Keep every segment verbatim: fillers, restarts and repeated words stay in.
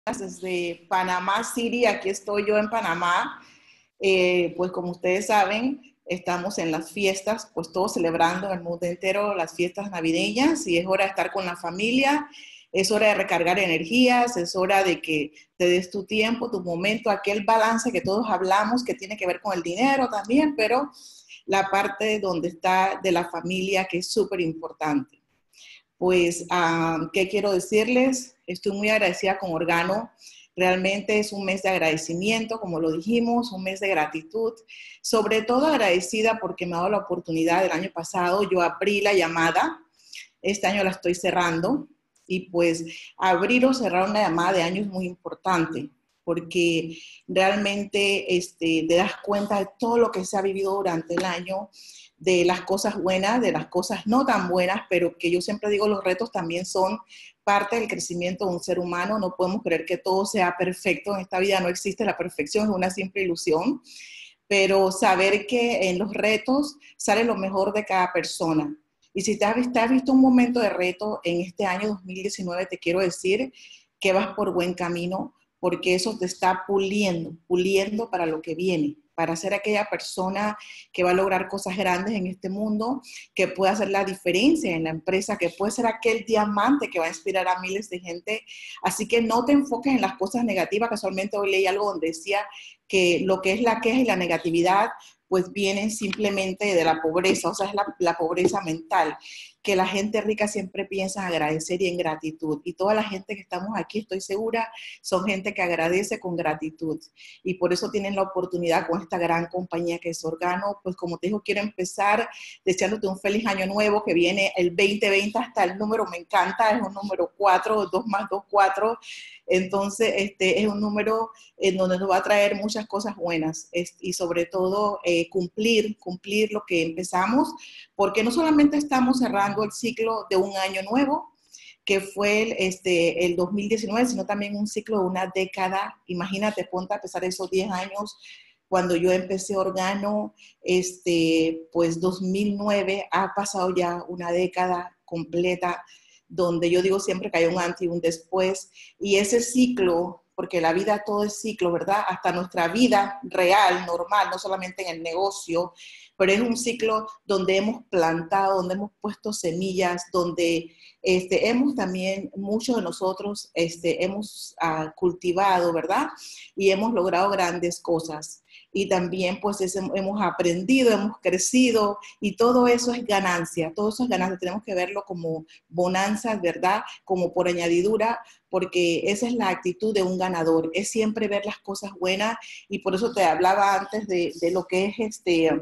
desde Panamá City. Aquí estoy yo en Panamá. Eh, pues como ustedes saben, estamos en las fiestas, pues todos celebrando en el mundo entero las fiestas navideñas y es hora de estar con la familia, es hora de recargar energías, es hora de que te des tu tiempo, tu momento, aquel balance que todos hablamos que tiene que ver con el dinero también, pero la parte donde está de la familia que es súper importante. Pues, um, ¿qué quiero decirles? Estoy muy agradecida con Organo. Realmente es un mes de agradecimiento, como lo dijimos, un mes de gratitud. Sobre todo agradecida porque me ha dado la oportunidad el año pasado. Yo abrí la llamada, este año la estoy cerrando. Y pues abrir o cerrar una llamada de año es muy importante porque realmente este, te das cuenta de todo lo que se ha vivido durante el año, de las cosas buenas, de las cosas no tan buenas, pero que yo siempre digo, los retos también son parte del crecimiento de un ser humano. No podemos creer que todo sea perfecto. En esta vida no existe la perfección, es una simple ilusión. Pero saber que en los retos sale lo mejor de cada persona. Y si te has, te has visto un momento de reto en este año dos mil diecinueve, te quiero decir que vas por buen camino, porque eso te está puliendo, puliendo para lo que viene, para ser aquella persona que va a lograr cosas grandes en este mundo, que puede hacer la diferencia en la empresa, que puede ser aquel diamante que va a inspirar a miles de gente. Así que no te enfoques en las cosas negativas. Casualmente hoy leí algo donde decía que lo que es la queja y la negatividad pues vienen simplemente de la pobreza, o sea, es la, la pobreza mental, que la gente rica siempre piensa en agradecer y en gratitud. Y toda la gente que estamos aquí, estoy segura, son gente que agradece con gratitud. Y por eso tienen la oportunidad con esta gran compañía que es Organo. Pues como te digo, quiero empezar deseándote un feliz año nuevo, que viene el veinte veinte hasta el número, me encanta, es un número cuatro, dos más dos, cuatro. Entonces, este es un número en donde nos va a traer muchas cosas buenas es, y sobre todo eh, cumplir, cumplir lo que empezamos, porque no solamente estamos cerrando el ciclo de un año nuevo, que fue el, este, el dos mil diecinueve, sino también un ciclo de una década. Imagínate, ponte a pesar de esos diez años, cuando yo empecé Organo, este, pues dos mil nueve, ha pasado ya una década completa, donde yo digo siempre que hay un antes y un después, y ese ciclo, porque la vida todo es ciclo, ¿verdad? Hasta nuestra vida real, normal, no solamente en el negocio, pero es un ciclo donde hemos plantado, donde hemos puesto semillas, donde este, hemos también, muchos de nosotros, este, hemos uh, cultivado, ¿verdad? Y hemos logrado grandes cosas. Y también pues es, hemos aprendido, hemos crecido y todo eso es ganancia, todo eso es ganancia, tenemos que verlo como bonanza, ¿verdad? Como por añadidura, porque esa es la actitud de un ganador, es siempre ver las cosas buenas y por eso te hablaba antes de, de lo que es este...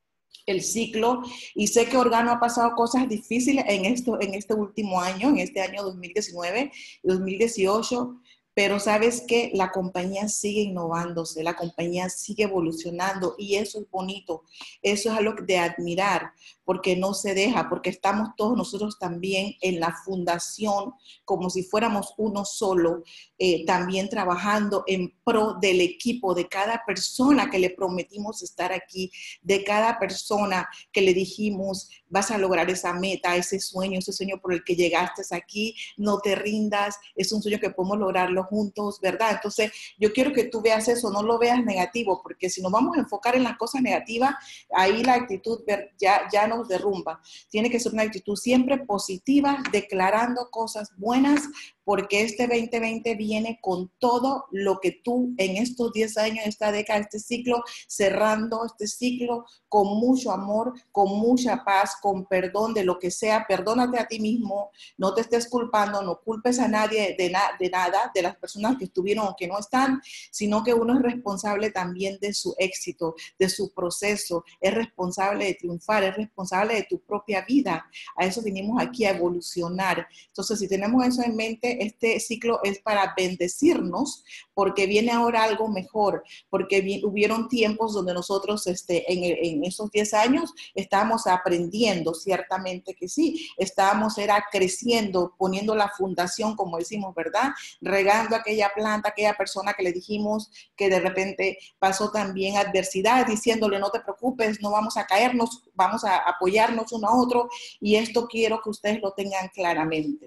el ciclo, y sé que Organo ha pasado cosas difíciles en, esto, en este último año, en este año dos mil diecinueve y dos mil dieciocho, pero sabes que la compañía sigue innovándose, la compañía sigue evolucionando y eso es bonito, eso es algo de admirar, porque no se deja, porque estamos todos nosotros también en la fundación como si fuéramos uno solo, eh, también trabajando en pro del equipo, de cada persona que le prometimos estar aquí, de cada persona que le dijimos, vas a lograr esa meta, ese sueño, ese sueño por el que llegaste aquí, no te rindas, es un sueño que podemos lograrlo juntos, ¿verdad? Entonces, yo quiero que tú veas eso, no lo veas negativo, porque si nos vamos a enfocar en las cosas negativas, ahí la actitud ya, ya nos derrumba. Tiene que ser una actitud siempre positiva, declarando cosas buenas, porque este veinte veinte viene con todo lo que tú en estos diez años, esta década, este ciclo, cerrando este ciclo con mucho amor, con mucha paz, con perdón de lo que sea. Perdónate a ti mismo, no te estés culpando, no culpes a nadie de, na de nada, de las personas que estuvieron o que no están, sino que uno es responsable también de su éxito, de su proceso, es responsable de triunfar, es responsable de tu propia vida. A eso vinimos aquí, a evolucionar. Entonces, si tenemos eso en mente, este ciclo es para bendecirnos, porque viene ahora algo mejor, porque vi, hubieron tiempos donde nosotros este, en, en esos diez años estábamos aprendiendo, ciertamente que sí, estábamos era creciendo, poniendo la fundación, como decimos, ¿verdad? Regando aquella planta, aquella persona que le dijimos que de repente pasó también adversidad, diciéndole no te preocupes, no vamos a caernos, vamos a apoyarnos uno a otro, y esto quiero que ustedes lo tengan claramente.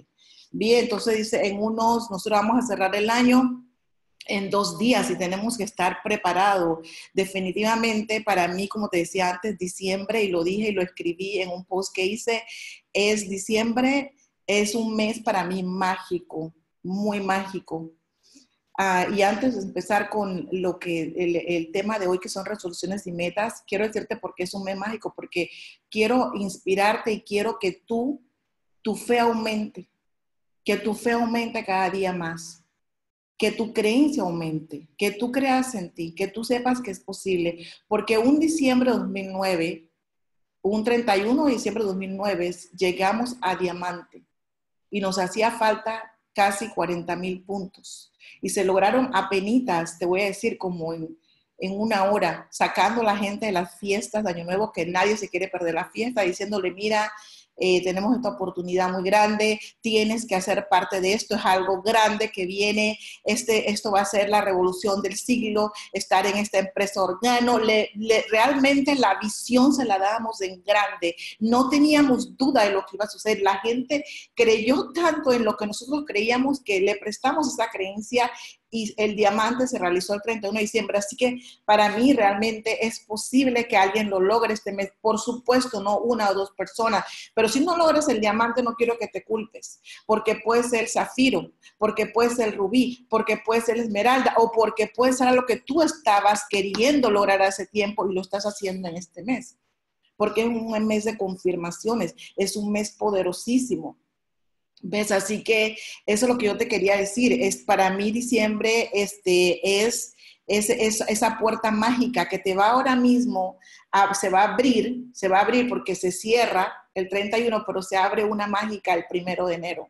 Bien, entonces dice, en unos, nosotros vamos a cerrar el año en dos días y tenemos que estar preparados. Definitivamente para mí, como te decía antes, diciembre, y lo dije y lo escribí en un post que hice, es diciembre, es un mes para mí mágico, muy mágico. Uh, y antes de empezar con lo que el, el tema de hoy, que son resoluciones y metas, quiero decirte por qué es un mes mágico, porque quiero inspirarte y quiero que tú, tu fe aumente, que tu fe aumente cada día más, que tu creencia aumente, que tú creas en ti, que tú sepas que es posible, porque un diciembre de dos mil nueve, un treinta y uno de diciembre de dos mil nueve, llegamos a diamante y nos hacía falta casi cuarenta mil puntos. Y se lograron apenitas, te voy a decir, como en, en una hora, sacando a la gente de las fiestas de Año Nuevo, que nadie se quiere perder la fiesta, diciéndole, mira, eh, tenemos esta oportunidad muy grande, tienes que hacer parte de esto, es algo grande que viene, este, esto va a ser la revolución del siglo, estar en esta empresa Organo, le, le, realmente la visión se la dábamos en grande, no teníamos duda de lo que iba a suceder, la gente creyó tanto en lo que nosotros creíamos que le prestamos esa creencia y el diamante se realizó el treinta y uno de diciembre, así que para mí realmente es posible que alguien lo logre este mes, por supuesto, no una o dos personas, pero si no logras el diamante no quiero que te culpes, porque puede ser zafiro, porque puede ser el rubí, porque puede ser esmeralda o porque puede ser lo que tú estabas queriendo lograr hace tiempo y lo estás haciendo en este mes, porque es un mes de confirmaciones, es un mes poderosísimo. ¿Ves? Así que eso es lo que yo te quería decir. Es, para mí diciembre este, es, es, es esa puerta mágica que te va ahora mismo, a, se va a abrir, se va a abrir porque se cierra el treinta y uno, pero se abre una mágica el primero de enero.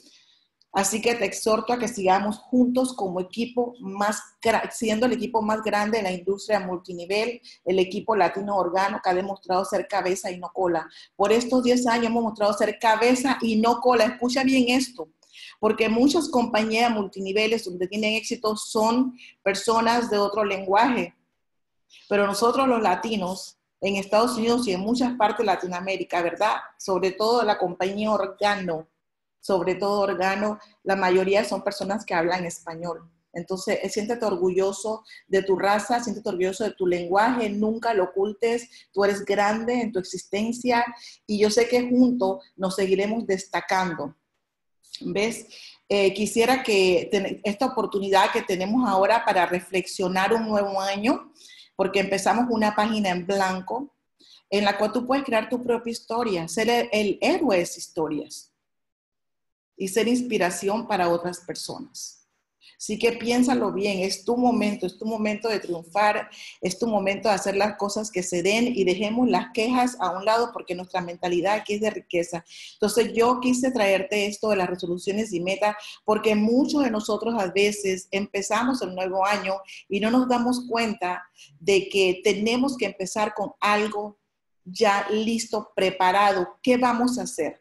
Así que te exhorto a que sigamos juntos como equipo, más, siendo el equipo más grande de la industria multinivel, el equipo Latino Organo, que ha demostrado ser cabeza y no cola. Por estos diez años hemos mostrado ser cabeza y no cola. Escucha bien esto, porque muchas compañías multiniveles donde tienen éxito son personas de otro lenguaje, pero nosotros los latinos, en Estados Unidos y en muchas partes de Latinoamérica, ¿verdad? Sobre todo la compañía Organo, sobre todo Organo, la mayoría son personas que hablan español. Entonces, siéntete orgulloso de tu raza, siéntete orgulloso de tu lenguaje, nunca lo ocultes, tú eres grande en tu existencia y yo sé que juntos nos seguiremos destacando. ¿Ves? Eh, quisiera que ten, esta oportunidad que tenemos ahora para reflexionar un nuevo año, porque empezamos una página en blanco en la cual tú puedes crear tu propia historia, ser el, el héroe de esas historias y ser inspiración para otras personas. Así que piénsalo bien, es tu momento, es tu momento de triunfar, es tu momento de hacer las cosas que se den y dejemos las quejas a un lado porque nuestra mentalidad aquí es de riqueza. Entonces yo quise traerte esto de las resoluciones y metas porque muchos de nosotros a veces empezamos el nuevo año y no nos damos cuenta de que tenemos que empezar con algo ya listo, preparado. ¿Qué vamos a hacer?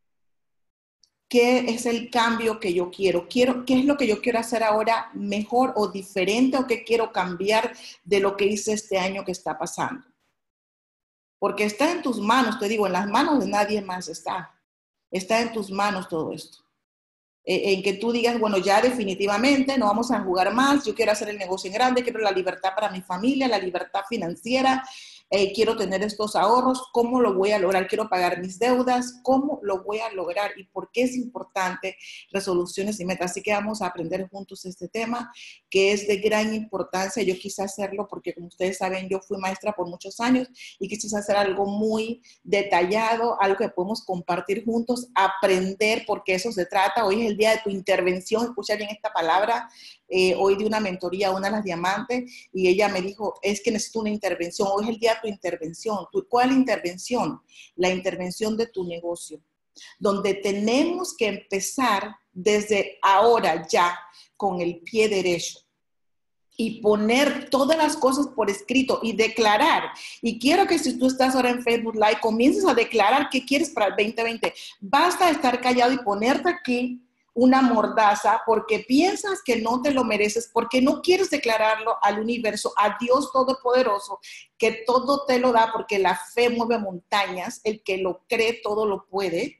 ¿Qué es el cambio que yo quiero? quiero? ¿Qué es lo que yo quiero hacer ahora mejor o diferente o qué quiero cambiar de lo que hice este año que está pasando? Porque está en tus manos, te digo, en las manos de nadie más está. Está en tus manos todo esto. Eh, en que tú digas, bueno, ya definitivamente no vamos a jugar más, yo quiero hacer el negocio en grande, quiero la libertad para mi familia, la libertad financiera, eh, quiero tener estos ahorros, ¿cómo lo voy a lograr? Quiero pagar mis deudas, ¿cómo lo voy a lograr? ¿Y por qué es importante resoluciones y metas? Así que vamos a aprender juntos este tema, que es de gran importancia. Yo quise hacerlo porque, como ustedes saben, yo fui maestra por muchos años y quise hacer algo muy detallado, algo que podemos compartir juntos, aprender, porque eso se trata. Hoy es el día de tu intervención, escucha bien esta palabra. Eh, hoy di una mentoría a una de las diamantes y ella me dijo, es que necesito una intervención, hoy es el día de tu intervención. ¿Cuál intervención? La intervención de tu negocio, donde tenemos que empezar desde ahora ya con el pie derecho y poner todas las cosas por escrito y declarar. Y quiero que si tú estás ahora en Facebook Live, comiences a declarar qué quieres para el veinte veinte. Basta de estar callado y ponerte aquí una mordaza porque piensas que no te lo mereces, porque no quieres declararlo al universo, a Dios Todopoderoso, que todo te lo da, porque la fe mueve montañas, el que lo cree todo lo puede.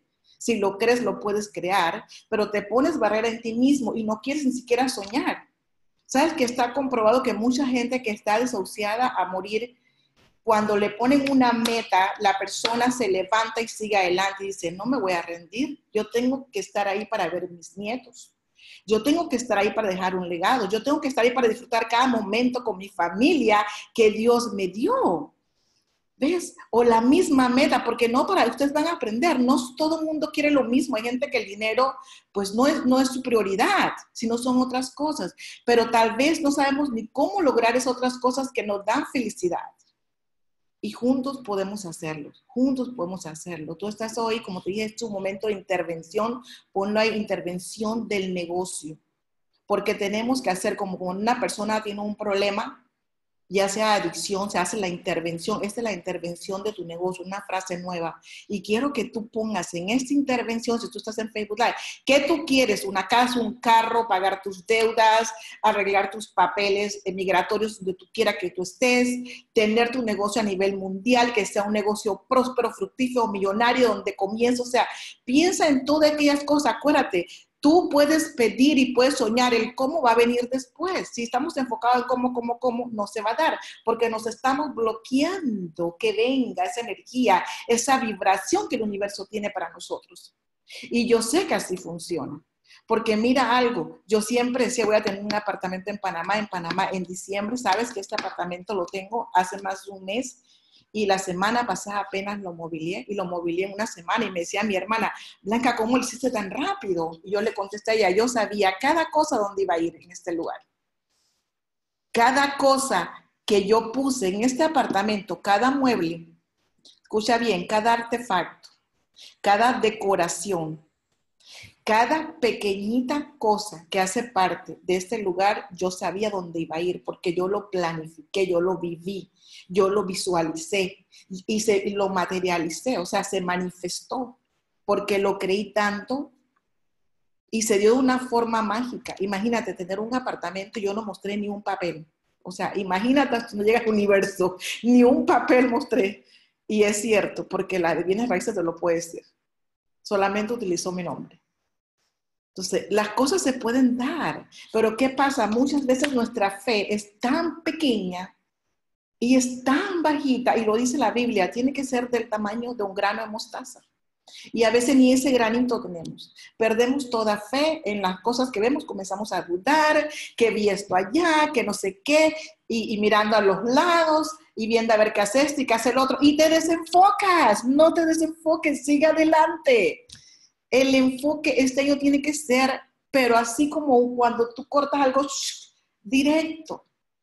Si lo crees, lo puedes crear, pero te pones barrera en ti mismo y no quieres ni siquiera soñar. ¿Sabes que está comprobado que mucha gente que está desahuciada a morir, cuando le ponen una meta, la persona se levanta y sigue adelante y dice, no me voy a rendir, yo tengo que estar ahí para ver mis nietos. Yo tengo que estar ahí para dejar un legado. Yo tengo que estar ahí para disfrutar cada momento con mi familia que Dios me dio. ¿Ves? O la misma meta, porque no para ustedes van a aprender, no todo el mundo quiere lo mismo. Hay gente que el dinero pues no es, no es su prioridad, sino son otras cosas. Pero tal vez no sabemos ni cómo lograr esas otras cosas que nos dan felicidad. Y juntos podemos hacerlo, juntos podemos hacerlo. Tú estás hoy, como te dije, es tu momento de intervención, ponlo ahí, intervención del negocio. Porque tenemos que hacer como cuando una persona tiene un problema, ya sea adicción, se hace la intervención. Esta es la intervención de tu negocio, una frase nueva. Y quiero que tú pongas en esta intervención, si tú estás en Facebook Live, ¿qué tú quieres? Una casa, un carro, pagar tus deudas, arreglar tus papeles migratorios donde tú quieras que tú estés, tener tu negocio a nivel mundial, que sea un negocio próspero, fructífero, millonario, donde comienza. O sea, piensa en todas aquellas cosas. Acuérdate, tú puedes pedir y puedes soñar el cómo va a venir después. Si estamos enfocados en cómo, cómo, cómo, no se va a dar, porque nos estamos bloqueando que venga esa energía, esa vibración que el universo tiene para nosotros. Y yo sé que así funciona. Porque mira algo, yo siempre decía, voy a tener un apartamento en Panamá, en Panamá, en diciembre, sabes que este apartamento lo tengo hace más de un mes. Y la semana pasada apenas lo mobilié y lo mobilié en una semana. Y me decía mi hermana, Blanca, ¿cómo lo hiciste tan rápido? Y yo le contesté a ella, yo sabía cada cosa dónde iba a ir en este lugar. Cada cosa que yo puse en este apartamento, cada mueble, escucha bien, cada artefacto, cada decoración, cada pequeñita cosa que hace parte de este lugar, yo sabía dónde iba a ir porque yo lo planifiqué, yo lo viví, yo lo visualicé y, se, y lo materialicé, o sea, se manifestó porque lo creí tanto y se dio de una forma mágica. Imagínate tener un apartamento y yo no mostré ni un papel. O sea, imagínate, no llega al universo, ni un papel mostré. Y es cierto, porque la de bienes raíces te lo puede decir. Solamente utilizó mi nombre. Entonces, las cosas se pueden dar, pero ¿qué pasa? Muchas veces nuestra fe es tan pequeña y es tan bajita, y lo dice la Biblia, tiene que ser del tamaño de un grano de mostaza. Y a veces ni ese granito tenemos. Perdemos toda fe en las cosas que vemos, comenzamos a dudar, que vi esto allá, que no sé qué, y, y mirando a los lados, y viendo a ver qué hace esto y qué hace el otro, y te desenfocas, no te desenfoques, sigue adelante. El enfoque este año tiene que ser, pero así como cuando tú cortas algo, shh, directo.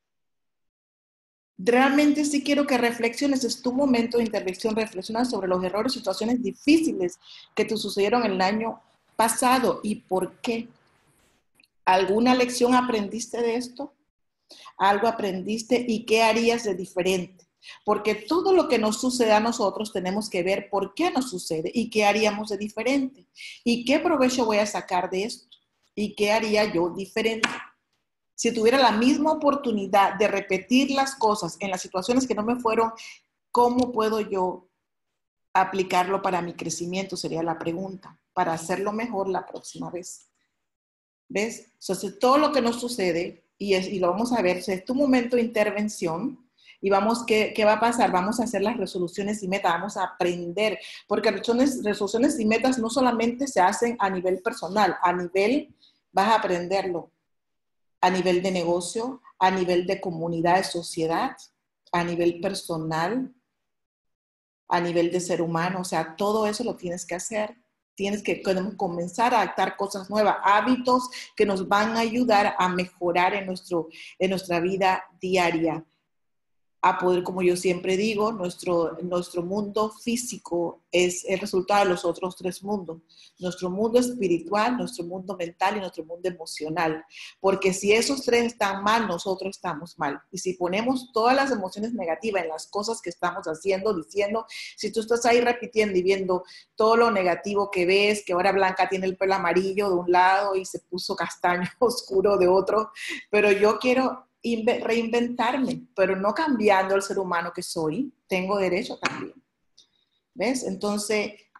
Realmente sí quiero que reflexiones, es tu momento de intervención, reflexiona sobre los errores, situaciones difíciles que te sucedieron el año pasado y por qué. ¿Alguna lección aprendiste de esto? ¿Algo aprendiste y qué harías de diferente? Porque todo lo que nos sucede a nosotros tenemos que ver por qué nos sucede y qué haríamos de diferente. ¿Y qué provecho voy a sacar de esto? ¿Y qué haría yo diferente? Si tuviera la misma oportunidad de repetir las cosas en las situaciones que no me fueron, ¿cómo puedo yo aplicarlo para mi crecimiento? Sería la pregunta, para hacerlo mejor la próxima vez. ¿Ves? Entonces, todo lo que nos sucede, y, es, y lo vamos a ver, es tu momento de intervención, y vamos, ¿qué, ¿qué va a pasar? Vamos a hacer las resoluciones y metas, vamos a aprender, porque resoluciones, resoluciones y metas no solamente se hacen a nivel personal, a nivel, vas a aprenderlo, a nivel de negocio, a nivel de comunidad, de sociedad, a nivel personal, a nivel de ser humano, o sea, todo eso lo tienes que hacer. Tienes que comenzar a adaptar cosas nuevas, hábitos que nos van a ayudar a mejorar en, nuestro, en nuestra vida diaria. A poder, como yo siempre digo, nuestro, nuestro mundo físico es el resultado de los otros tres mundos. Nuestro mundo espiritual, nuestro mundo mental y nuestro mundo emocional. Porque si esos tres están mal, nosotros estamos mal. Y si ponemos todas las emociones negativas en las cosas que estamos haciendo, diciendo, si tú estás ahí repitiendo y viendo todo lo negativo que ves, que ahora Blanca tiene el pelo amarillo de un lado y se puso castaño oscuro de otro, pero yo quiero reinventarme, pero no cambiando el ser humano que soy, tengo derecho también. ¿Ves? Entonces,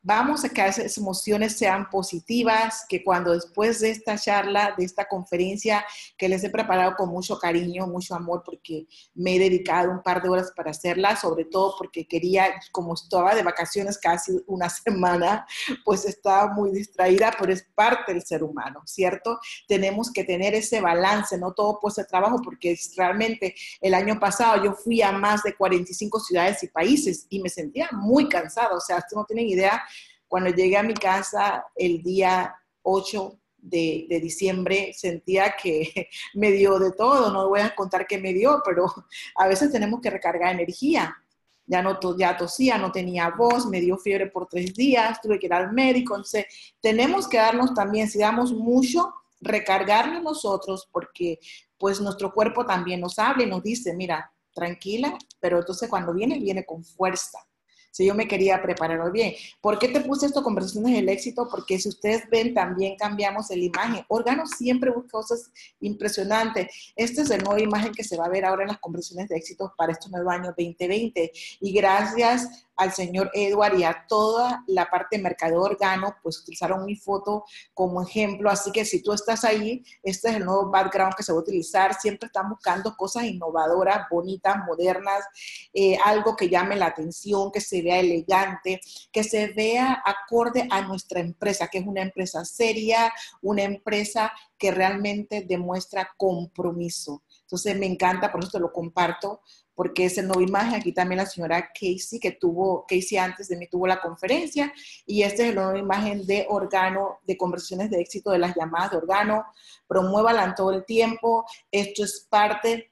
Vamos a que esas emociones sean positivas, que cuando después de esta charla, de esta conferencia, que les he preparado con mucho cariño, mucho amor, porque me he dedicado un par de horas para hacerla, sobre todo porque quería, como estaba de vacaciones casi una semana, pues estaba muy distraída, pero es parte del ser humano, ¿cierto? Tenemos que tener ese balance, no todo por ese trabajo, porque realmente el año pasado yo fui a más de cuarenta y cinco ciudades y países y me sentía muy cansada, o sea, ustedes no tienen idea. Cuando llegué a mi casa el día ocho de, de diciembre, sentía que me dio de todo. No voy a contar qué me dio, pero a veces tenemos que recargar energía. Ya, no to, ya tosía, no tenía voz, me dio fiebre por tres días, tuve que ir al médico. Entonces, tenemos que darnos también, si damos mucho, recargarnos nosotros, porque pues nuestro cuerpo también nos habla y nos dice, mira, tranquila, pero entonces cuando viene, viene con fuerza. Si yo me quería preparar bien. ¿Por qué te puse esto, conversaciones del éxito? Porque si ustedes ven, también cambiamos la imagen. Órgano siempre busca cosas impresionantes. Esta es la nueva imagen que se va a ver ahora en las conversaciones de éxito para este nuevo año veinte veinte. Y gracias al señor Edward y a toda la parte de mercadeo Organo, pues utilizaron mi foto como ejemplo. Así que si tú estás ahí, este es el nuevo background que se va a utilizar. Siempre están buscando cosas innovadoras, bonitas, modernas, eh, algo que llame la atención, que se vea elegante, que se vea acorde a nuestra empresa, que es una empresa seria, una empresa que realmente demuestra compromiso. Entonces me encanta, por eso te lo comparto, porque es el nuevo imagen. Aquí también la señora Casey, que tuvo, Casey antes de mí tuvo la conferencia, y esta es la nueva imagen de Organo, de conversiones de éxito de las llamadas de Organo. Promuévala todo el tiempo. Esto es parte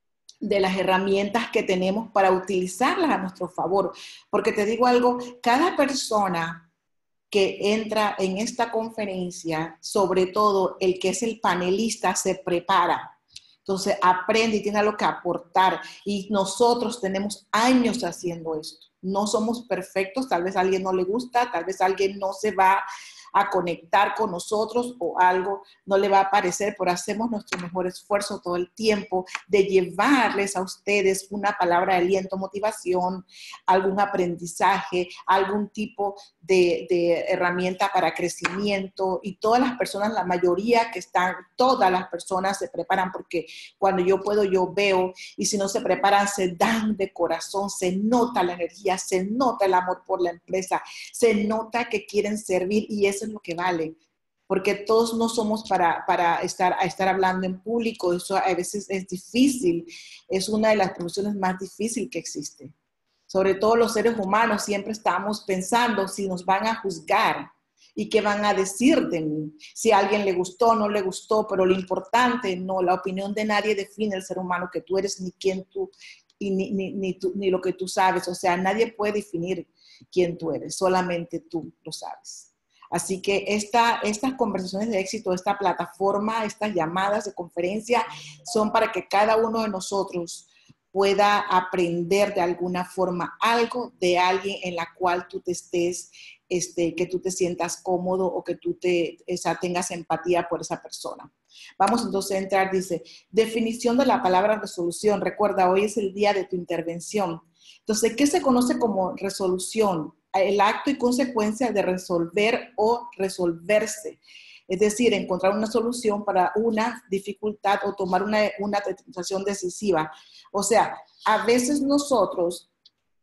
de las herramientas que tenemos para utilizarlas a nuestro favor. Porque te digo algo, cada persona que entra en esta conferencia, sobre todo el que es el panelista, se prepara. Entonces aprende y tiene algo que aportar. Y nosotros tenemos años haciendo esto. No somos perfectos, tal vez a alguien no le gusta, tal vez a alguien no se va a conectar con nosotros o algo no le va a parecer, pero hacemos nuestro mejor esfuerzo todo el tiempo de llevarles a ustedes una palabra de aliento, motivación, algún aprendizaje, algún tipo de, de herramienta para crecimiento. Y todas las personas, la mayoría que están, todas las personas se preparan, porque cuando yo puedo, yo veo, y si no se preparan, se dan de corazón, se nota la energía, se nota el amor por la empresa, se nota que quieren servir, y eso es lo que vale, porque todos no somos para, para estar, a estar hablando en público. Eso a veces es difícil, es una de las profesiones más difíciles que existe. Sobre todo los seres humanos siempre estamos pensando si nos van a juzgar y qué van a decir de mí, si a alguien le gustó o no le gustó, pero lo importante, no, la opinión de nadie define el ser humano que tú eres, ni quién tú, y ni, ni, ni, tú, ni lo que tú sabes. O sea, nadie puede definir quién tú eres, solamente tú lo sabes. Así que esta, estas conversaciones de éxito, esta plataforma, estas llamadas de conferencia son para que cada uno de nosotros pueda aprender de alguna forma algo de alguien en la cual tú te estés, este, que tú te sientas cómodo o que tú te, esa, tengas empatía por esa persona. Vamos entonces a entrar, dice, definición de la palabra resolución. Recuerda, hoy es el día de tu intervención. Entonces, ¿qué se conoce como resolución? El acto y consecuencia de resolver o resolverse. Es decir, encontrar una solución para una dificultad o tomar una, una determinación decisiva. O sea, a veces nosotros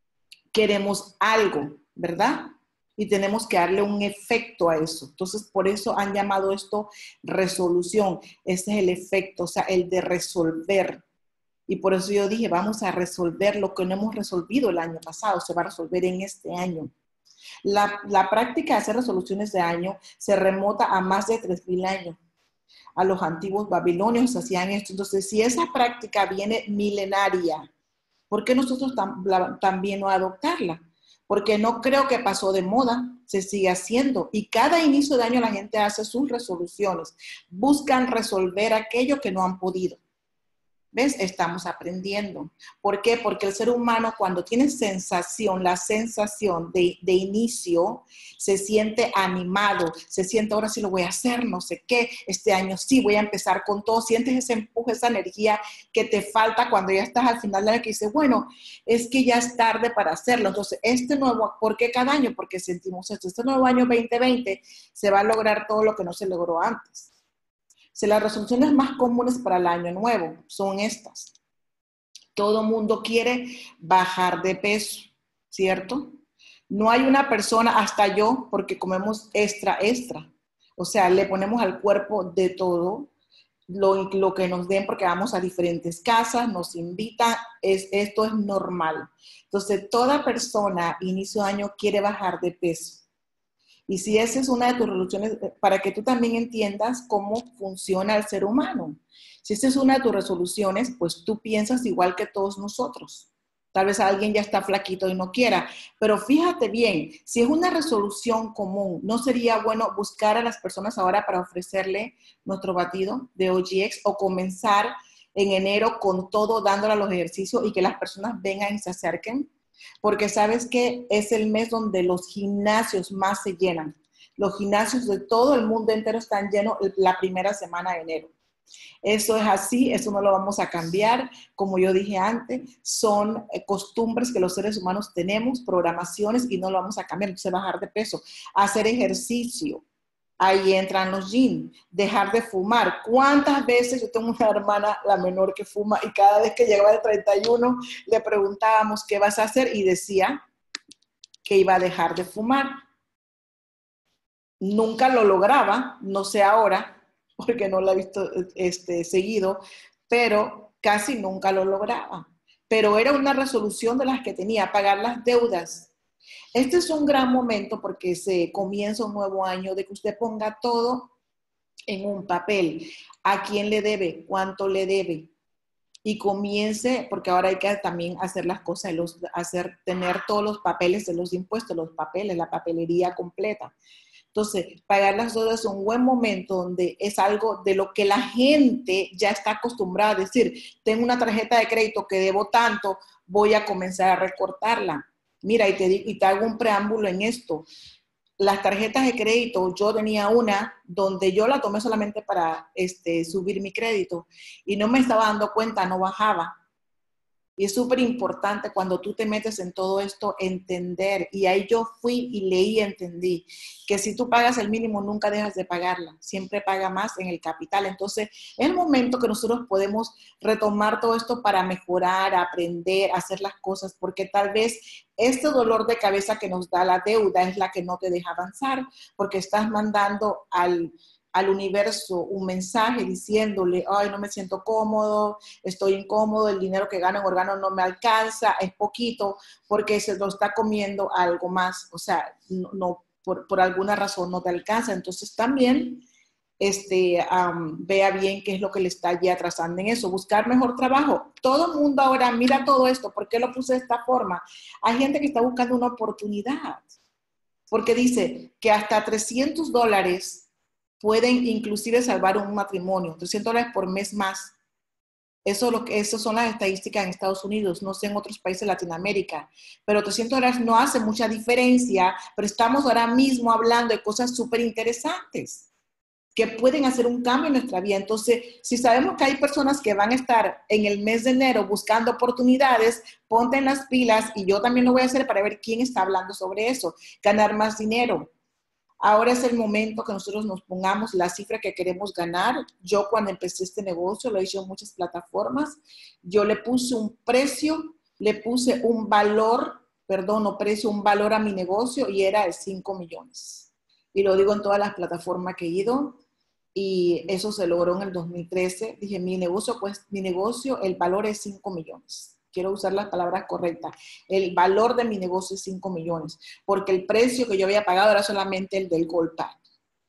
queremos algo, ¿verdad? Y tenemos que darle un efecto a eso. Entonces, por eso han llamado esto resolución. Ese es el efecto, o sea, el de resolver. Y por eso yo dije, vamos a resolver lo que no hemos resolvido el año pasado, se va a resolver en este año. La, la práctica de hacer resoluciones de año se remota a más de tres mil años. A los antiguos babilonios hacían esto. Entonces, si esa práctica viene milenaria, ¿por qué nosotros tam, la, también no adoptarla? Porque no creo que pasó de moda, se sigue haciendo. Y cada inicio de año la gente hace sus resoluciones. Buscan resolver aquello que no han podido. ¿Ves? Estamos aprendiendo. ¿Por qué? Porque el ser humano cuando tiene sensación, la sensación de, de inicio, se siente animado, se siente ahora sí lo voy a hacer, no sé qué, este año sí voy a empezar con todo, sientes ese empuje, esa energía que te falta cuando ya estás al final del año que dices, bueno, es que ya es tarde para hacerlo. Entonces, este nuevo, ¿por qué cada año? Porque sentimos esto. Este nuevo año veinte veinte se va a lograr todo lo que no se logró antes. Si las resoluciones más comunes para el año nuevo son estas. Todo mundo quiere bajar de peso, ¿cierto? No hay una persona, hasta yo, porque comemos extra, extra. O sea, le ponemos al cuerpo de todo, lo, lo que nos den, porque vamos a diferentes casas, nos invitan, es, esto es normal. Entonces, toda persona, inicio de año, quiere bajar de peso. Y si esa es una de tus resoluciones, para que tú también entiendas cómo funciona el ser humano. Si esa es una de tus resoluciones, pues tú piensas igual que todos nosotros. Tal vez alguien ya está flaquito y no quiera, pero fíjate bien, si es una resolución común, ¿no sería bueno buscar a las personas ahora para ofrecerle nuestro batido de O G X o comenzar en enero con todo dándole a los ejercicios y que las personas vengan y se acerquen? Porque sabes que es el mes donde los gimnasios más se llenan. Los gimnasios de todo el mundo entero están llenos la primera semana de enero. Eso es así, eso no lo vamos a cambiar. Como yo dije antes, son costumbres que los seres humanos tenemos, programaciones, y no lo vamos a cambiar. Entonces, bajar de peso, hacer ejercicio. Ahí entran los gym, dejar de fumar. ¿Cuántas veces yo tengo una hermana, la menor, que fuma y cada vez que llegaba el treinta y uno le preguntábamos qué vas a hacer y decía que iba a dejar de fumar? Nunca lo lograba, no sé ahora, porque no lo he visto este, seguido, pero casi nunca lo lograba. Pero era una resolución de las que tenía, pagar las deudas. Este es un gran momento porque se comienza un nuevo año de que usted ponga todo en un papel. ¿A quién le debe? ¿Cuánto le debe? Y comience, porque ahora hay que también hacer las cosas, los, hacer, tener todos los papeles de los impuestos, los papeles, la papelería completa. Entonces, pagar las deudas es un buen momento donde es algo de lo que la gente ya está acostumbrada a decir, tengo una tarjeta de crédito que debo tanto, voy a comenzar a recortarla. Mira, y te, y te hago un preámbulo en esto. Las tarjetas de crédito, yo tenía una donde yo la tomé solamente para este, subir mi crédito y no me estaba dando cuenta, no bajaba. Y es súper importante cuando tú te metes en todo esto, entender. Y ahí yo fui y leí y entendí que si tú pagas el mínimo, nunca dejas de pagarla. Siempre paga más en el capital. Entonces, es el momento que nosotros podemos retomar todo esto para mejorar, aprender, hacer las cosas, porque tal vez este dolor de cabeza que nos da la deuda es la que no te deja avanzar, porque estás mandando al... al universo un mensaje diciéndole, ay, no me siento cómodo, estoy incómodo, el dinero que gano en órgano no me alcanza, es poquito, porque se lo está comiendo algo más, o sea, no, no por, por alguna razón no te alcanza. Entonces también este, um, vea bien qué es lo que le está ya atrasando en eso, buscar mejor trabajo. Todo el mundo ahora mira todo esto, ¿por qué lo puse de esta forma? Hay gente que está buscando una oportunidad, porque dice que hasta trescientos dólares pueden inclusive salvar un matrimonio, trescientos dólares por mes más. Eso, lo que, eso son las estadísticas en Estados Unidos, no sé en otros países de Latinoamérica, pero trescientos dólares no hace mucha diferencia, pero estamos ahora mismo hablando de cosas súper interesantes que pueden hacer un cambio en nuestra vida. Entonces, si sabemos que hay personas que van a estar en el mes de enero buscando oportunidades, ponte en las pilas y yo también lo voy a hacer para ver quién está hablando sobre eso, ganar más dinero. Ahora es el momento que nosotros nos pongamos la cifra que queremos ganar. Yo cuando empecé este negocio, lo he hecho en muchas plataformas, yo le puse un precio, le puse un valor, perdón, no precio, un valor a mi negocio y era de cinco millones. Y lo digo en todas las plataformas que he ido y eso se logró en el dos mil trece. Dije, mi negocio, pues mi negocio, el valor es cinco millones. Quiero usar las palabras correctas. El valor de mi negocio es cinco millones, porque el precio que yo había pagado era solamente el del Gold Pack.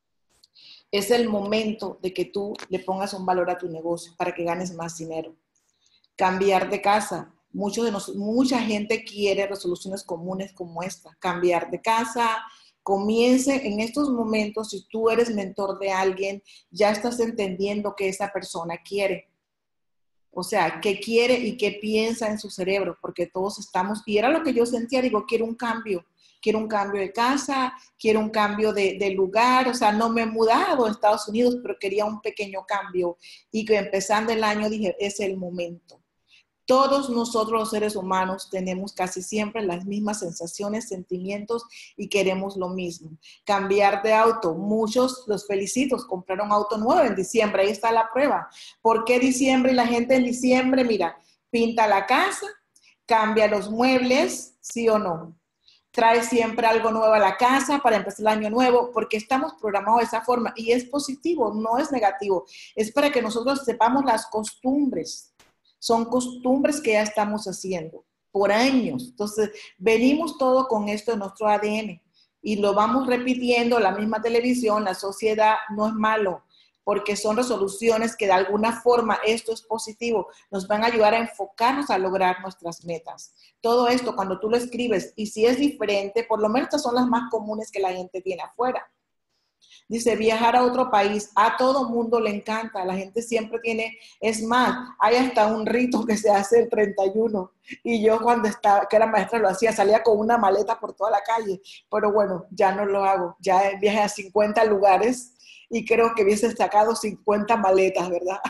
Es el momento de que tú le pongas un valor a tu negocio para que ganes más dinero. Cambiar de casa. Muchos de nosotros, mucha gente quiere resoluciones comunes como esta. Cambiar de casa. Comience en estos momentos, si tú eres mentor de alguien, ya estás entendiendo que esa persona quiere. O sea, qué quiere y qué piensa en su cerebro, porque todos estamos, y era lo que yo sentía, digo, quiero un cambio, quiero un cambio de casa, quiero un cambio de, de lugar, o sea, no me he mudado a Estados Unidos, pero quería un pequeño cambio, y que empezando el año dije, es el momento. Todos nosotros los seres humanos tenemos casi siempre las mismas sensaciones, sentimientos y queremos lo mismo. Cambiar de auto, muchos los felicito, compraron auto nuevo en diciembre, ahí está la prueba. ¿Por qué diciembre? Y la gente en diciembre, mira, pinta la casa, cambia los muebles, ¿sí o no? Trae siempre algo nuevo a la casa para empezar el año nuevo, porque estamos programados de esa forma y es positivo, no es negativo. Es para que nosotros sepamos las costumbres. Son costumbres que ya estamos haciendo por años. Entonces, venimos todo con esto en nuestro A D N y lo vamos repitiendo, la misma televisión, la sociedad, no es malo, porque son resoluciones que de alguna forma, esto es positivo, nos van a ayudar a enfocarnos a lograr nuestras metas. Todo esto, cuando tú lo escribes, y si es diferente, por lo menos estas son las más comunes que la gente tiene afuera. Dice, viajar a otro país, a todo mundo le encanta, la gente siempre tiene, es más, hay hasta un rito que se hace el treinta y uno, y yo cuando estaba, que era maestra lo hacía, salía con una maleta por toda la calle, pero bueno, ya no lo hago, ya viajé a cincuenta lugares, y creo que hubiese sacado cincuenta maletas, ¿verdad?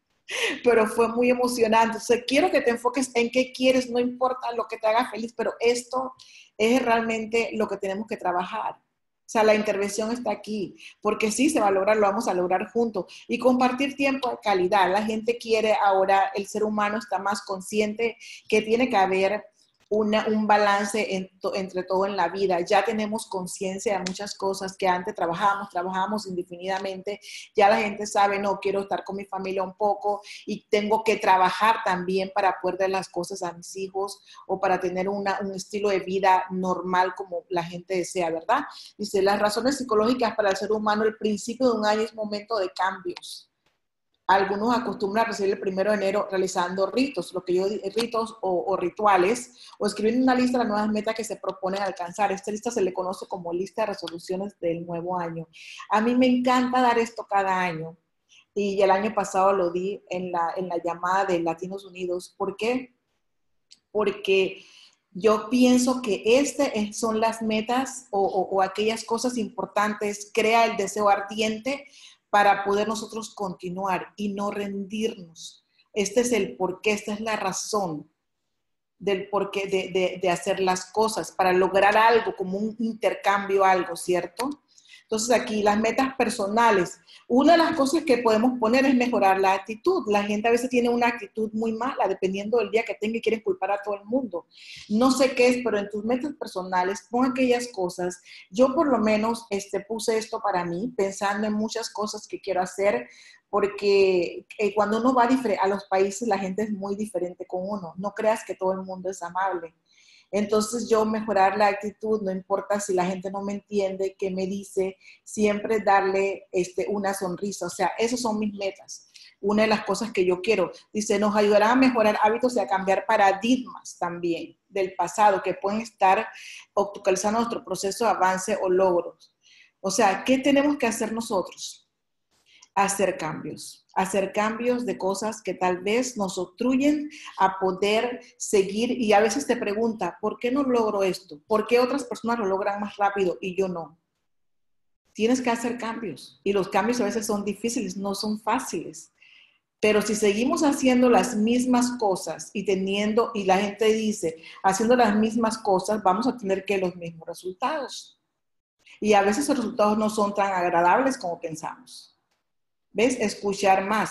Pero fue muy emocionante. Entonces, quiero que te enfoques en qué quieres, no importa lo que te haga feliz, pero esto es realmente lo que tenemos que trabajar. O sea, la intervención está aquí, porque sí se va a lograr, lo vamos a lograr juntos. Y compartir tiempo de calidad. La gente quiere ahora, el ser humano está más consciente que tiene que haber una, un balance en to, entre todo en la vida. Ya tenemos conciencia de muchas cosas que antes trabajábamos, trabajábamos indefinidamente. Ya la gente sabe, no, quiero estar con mi familia un poco y tengo que trabajar también para poder dar las cosas a mis hijos o para tener una, un estilo de vida normal como la gente desea, ¿verdad? Dice, las razones psicológicas para el ser humano, el principio de un año es momento de cambios. Algunos acostumbran a recibir el primero de enero realizando ritos, lo que yo ritos o, o rituales, o escribiendo una lista de las nuevas metas que se proponen alcanzar. Esta lista se le conoce como lista de resoluciones del nuevo año. A mí me encanta dar esto cada año, y el año pasado lo di en la, en la llamada de Latinos Unidos. ¿Por qué? Porque yo pienso que estas son las metas o, o, o aquellas cosas importantes, crea el deseo ardiente para poder nosotros continuar y no rendirnos. Este es el porqué, esta es la razón del porqué de, de, de hacer las cosas, para lograr algo, como un intercambio, algo, ¿cierto? Entonces aquí las metas personales, una de las cosas que podemos poner es mejorar la actitud. La gente a veces tiene una actitud muy mala, dependiendo del día que tenga y quiere culpar a todo el mundo. No sé qué es, pero en tus metas personales pon aquellas cosas. Yo por lo menos este, puse esto para mí, pensando en muchas cosas que quiero hacer, porque eh, cuando uno va a, a los países la gente es muy diferente con uno. No creas que todo el mundo es amable. Entonces yo mejorar la actitud, no importa si la gente no me entiende, qué me dice, siempre darle este, una sonrisa. O sea, esas son mis metas. Una de las cosas que yo quiero. Dice, nos ayudará a mejorar hábitos y a cambiar paradigmas también del pasado que pueden estar obstaculizando nuestro proceso de avance o logros. O sea, ¿qué tenemos que hacer nosotros? Hacer cambios. Hacer cambios de cosas que tal vez nos obstruyen a poder seguir, y a veces te pregunta, ¿por qué no logro esto? ¿Por qué otras personas lo logran más rápido y yo no? Tienes que hacer cambios, y los cambios a veces son difíciles, no son fáciles, pero si seguimos haciendo las mismas cosas y teniendo, y la gente dice, haciendo las mismas cosas, vamos a tener que los mismos resultados, y a veces los resultados no son tan agradables como pensamos. ¿Ves? Escuchar más.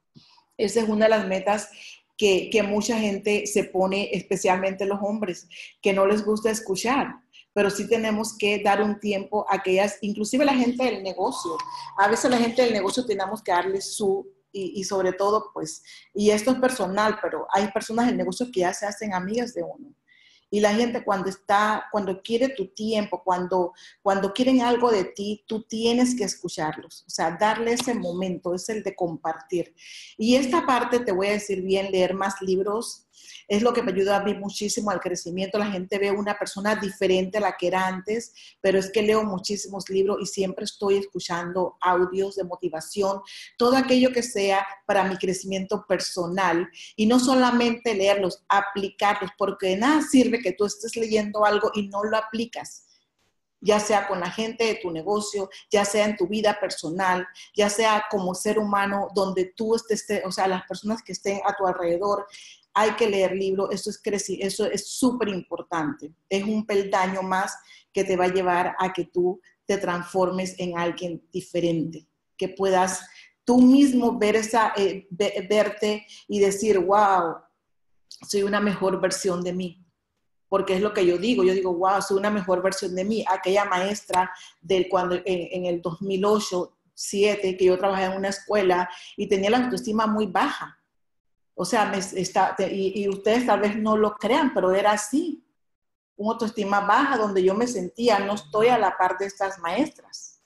Esa es una de las metas que, que mucha gente se pone, especialmente los hombres, que no les gusta escuchar. Pero sí tenemos que dar un tiempo a aquellas, inclusive la gente del negocio. A veces la gente del negocio tenemos que darle su, y, y sobre todo, pues, y esto es personal, pero hay personas del negocio que ya se hacen amigas de uno. Y la gente cuando está, cuando quiere tu tiempo, cuando, cuando quieren algo de ti, tú tienes que escucharlos. O sea, darle ese momento, es el de compartir. Y esta parte, te voy a decir bien, leer más libros es lo que me ayuda a mí muchísimo al crecimiento. La gente ve una persona diferente a la que era antes, pero es que leo muchísimos libros y siempre estoy escuchando audios de motivación, todo aquello que sea para mi crecimiento personal. Y no solamente leerlos, aplicarlos, porque de nada sirve que tú estés leyendo algo y no lo aplicas, ya sea con la gente de tu negocio, ya sea en tu vida personal, ya sea como ser humano, donde tú estés, o sea, las personas que estén a tu alrededor. Hay que leer libros, eso es creci- eso es súper importante. Es un peldaño más que te va a llevar a que tú te transformes en alguien diferente, que puedas tú mismo ver esa, eh, ve, verte y decir, wow, soy una mejor versión de mí. Porque es lo que yo digo, yo digo, wow, soy una mejor versión de mí. Aquella maestra del cuando, en, en el dos mil ocho, dos mil siete, que yo trabajé en una escuela y tenía la autoestima muy baja. O sea, me está, y, y ustedes tal vez no lo crean, pero era así. Una autoestima baja donde yo me sentía, no estoy a la par de estas maestras.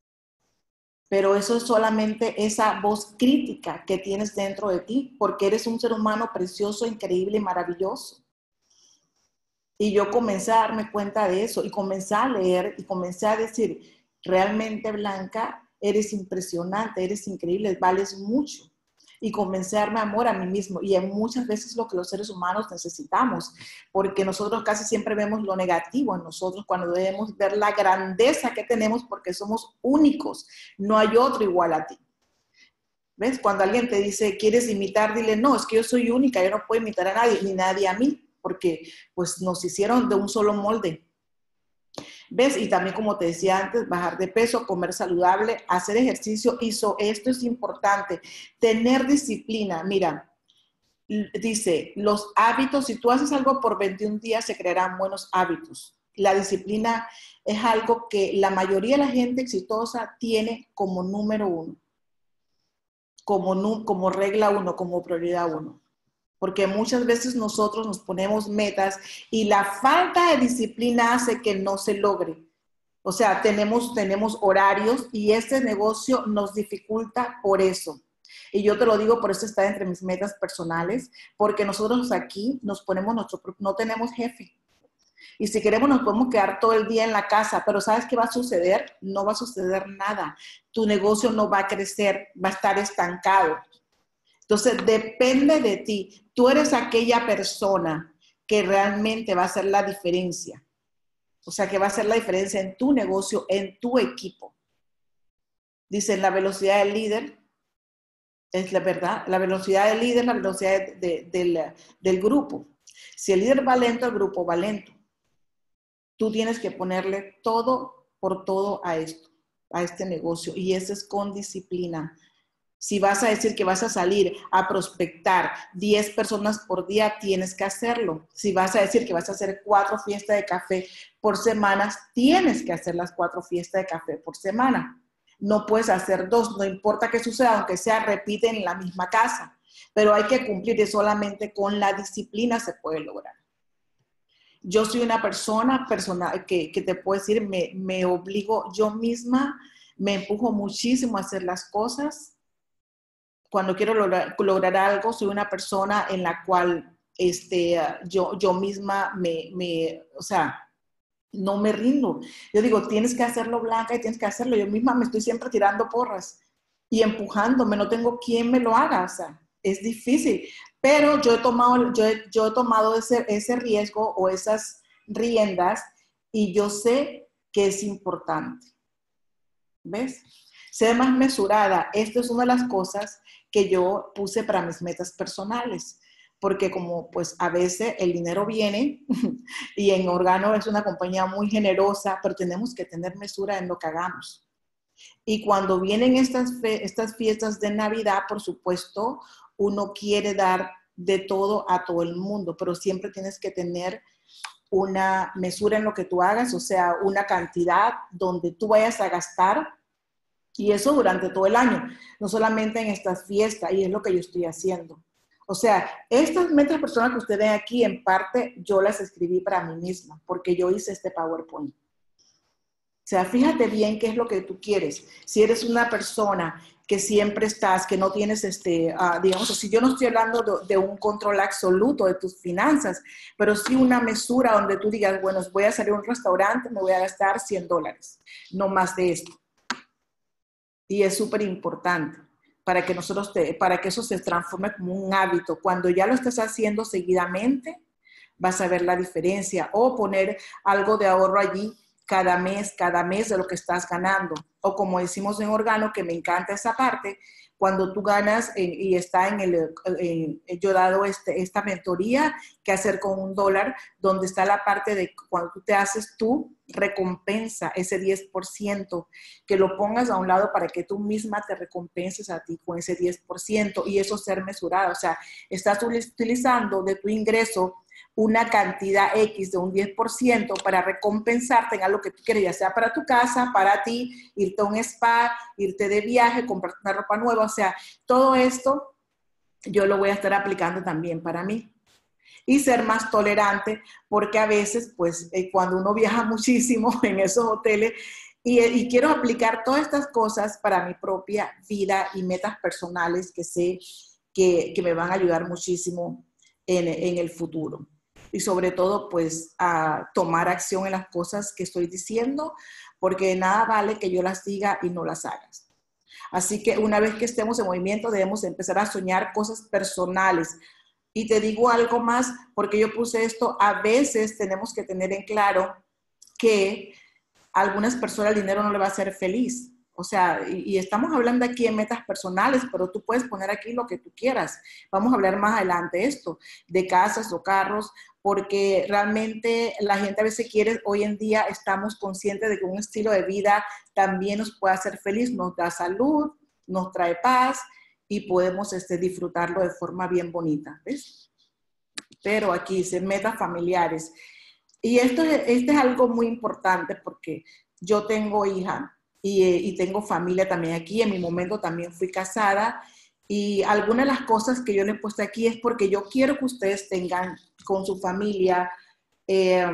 Pero eso es solamente esa voz crítica que tienes dentro de ti, porque eres un ser humano precioso, increíble y maravilloso. Y yo comencé a darme cuenta de eso y comencé a leer y comencé a decir, realmente Blanca, eres impresionante, eres increíble, vales mucho. Y comencé a darme amor a mí mismo. Y es muchas veces lo que los seres humanos necesitamos, porque nosotros casi siempre vemos lo negativo en nosotros cuando debemos ver la grandeza que tenemos porque somos únicos. No hay otro igual a ti. ¿Ves? Cuando alguien te dice, ¿quieres imitar? Dile, no, es que yo soy única, yo no puedo imitar a nadie, ni nadie a mí, porque pues nos hicieron de un solo molde. ¿Ves? Y también, como te decía antes, bajar de peso, comer saludable, hacer ejercicio. Hizo, esto es importante, tener disciplina. Mira, dice, los hábitos, si tú haces algo por veintiún días, se crearán buenos hábitos. La disciplina es algo que la mayoría de la gente exitosa tiene como número uno, como, como regla uno, como prioridad uno. Porque muchas veces nosotros nos ponemos metas y la falta de disciplina hace que no se logre. O sea, tenemos, tenemos horarios y este negocio nos dificulta por eso. Y yo te lo digo, por eso está entre mis metas personales, porque nosotros aquí nos ponemos nuestro, no tenemos jefe. Y si queremos nos podemos quedar todo el día en la casa, pero ¿sabes qué va a suceder? No va a suceder nada. Tu negocio no va a crecer, va a estar estancado. Entonces, depende de ti. Tú eres aquella persona que realmente va a hacer la diferencia. O sea, que va a hacer la diferencia en tu negocio, en tu equipo. Dicen, la velocidad del líder es la verdad. La velocidad del líder es la velocidad de, de, del, del grupo. Si el líder va lento, el grupo va lento. Tú tienes que ponerle todo por todo a esto, a este negocio. Y eso es con disciplina. Si vas a decir que vas a salir a prospectar diez personas por día, tienes que hacerlo. Si vas a decir que vas a hacer cuatro fiestas de café por semana, tienes que hacer las cuatro fiestas de café por semana. No puedes hacer dos, no importa qué suceda, aunque sea repiten en la misma casa. Pero hay que cumplir y solamente con la disciplina se puede lograr. Yo soy una persona, persona que, que te puedo decir, me, me obligo yo misma, me empujo muchísimo a hacer las cosas. Cuando quiero lograr, lograr algo, soy una persona en la cual este, yo, yo misma me, me, o sea, no me rindo. Yo digo, tienes que hacerlo, Blanca, y tienes que hacerlo. Yo misma me estoy siempre tirando porras y empujándome, no tengo quien me lo haga, o sea, es difícil. Pero yo he tomado, yo he, yo he tomado ese, ese riesgo o esas riendas y yo sé que es importante. ¿Ves? Ser más mesurada. Esto es una de las cosas que yo puse para mis metas personales, porque como pues a veces el dinero viene y en Organo es una compañía muy generosa, pero tenemos que tener mesura en lo que hagamos. Y cuando vienen estas, estas fiestas de Navidad, por supuesto, uno quiere dar de todo a todo el mundo, pero siempre tienes que tener una mesura en lo que tú hagas, o sea, una cantidad donde tú vayas a gastar. Y eso durante todo el año, no solamente en estas fiestas, y es lo que yo estoy haciendo. O sea, estas metas personas que ustedes ven aquí, en parte, yo las escribí para mí misma, porque yo hice este PowerPoint. O sea, fíjate bien qué es lo que tú quieres. Si eres una persona que siempre estás, que no tienes, este, uh, digamos así, yo no estoy hablando de, de un control absoluto de tus finanzas, pero sí una mesura donde tú digas, bueno, voy a salir a un restaurante, me voy a gastar cien dólares, no más de esto. Y es súper importante para que nosotros, te, para que eso se transforme como un hábito. Cuando ya lo estás haciendo seguidamente, vas a ver la diferencia. O poner algo de ahorro allí cada mes, cada mes de lo que estás ganando. O como decimos en Organo, que me encanta esa parte, cuando tú ganas eh, y está en el, eh, yo he dado este, esta mentoría, que hacer con un dólar, donde está la parte de cuando tú te haces tú, recompensa ese diez por ciento, que lo pongas a un lado para que tú misma te recompenses a ti con ese diez por ciento y eso ser mesurado. O sea, estás utilizando de tu ingreso una cantidad X de un diez por ciento para recompensarte en algo que tú quieres, ya sea para tu casa, para ti, irte a un spa, irte de viaje, comprarte una ropa nueva. O sea, todo esto yo lo voy a estar aplicando también para mí. Y ser más tolerante, porque a veces, pues, eh, cuando uno viaja muchísimo en esos hoteles, y, y quiero aplicar todas estas cosas para mi propia vida y metas personales que sé que, que me van a ayudar muchísimo en, en el futuro. Y sobre todo, pues, a tomar acción en las cosas que estoy diciendo, porque de nada vale que yo las diga y no las hagas. Así que una vez que estemos en movimiento, debemos empezar a soñar cosas personales. Y te digo algo más, porque yo puse esto, a veces tenemos que tener en claro que a algunas personas el dinero no le va a hacer feliz. O sea, y, y estamos hablando aquí en metas personales, pero tú puedes poner aquí lo que tú quieras. Vamos a hablar más adelante esto, de casas o carros, porque realmente la gente a veces quiere, hoy en día estamos conscientes de que un estilo de vida también nos puede hacer feliz, nos da salud, nos trae paz y podemos este, disfrutarlo de forma bien bonita, ¿ves? Pero aquí dice metas familiares. Y esto es, este es algo muy importante porque yo tengo hija y, y tengo familia también aquí. En mi momento también fui casada y algunas de las cosas que yo les he puesto aquí es porque yo quiero que ustedes tengan con su familia eh,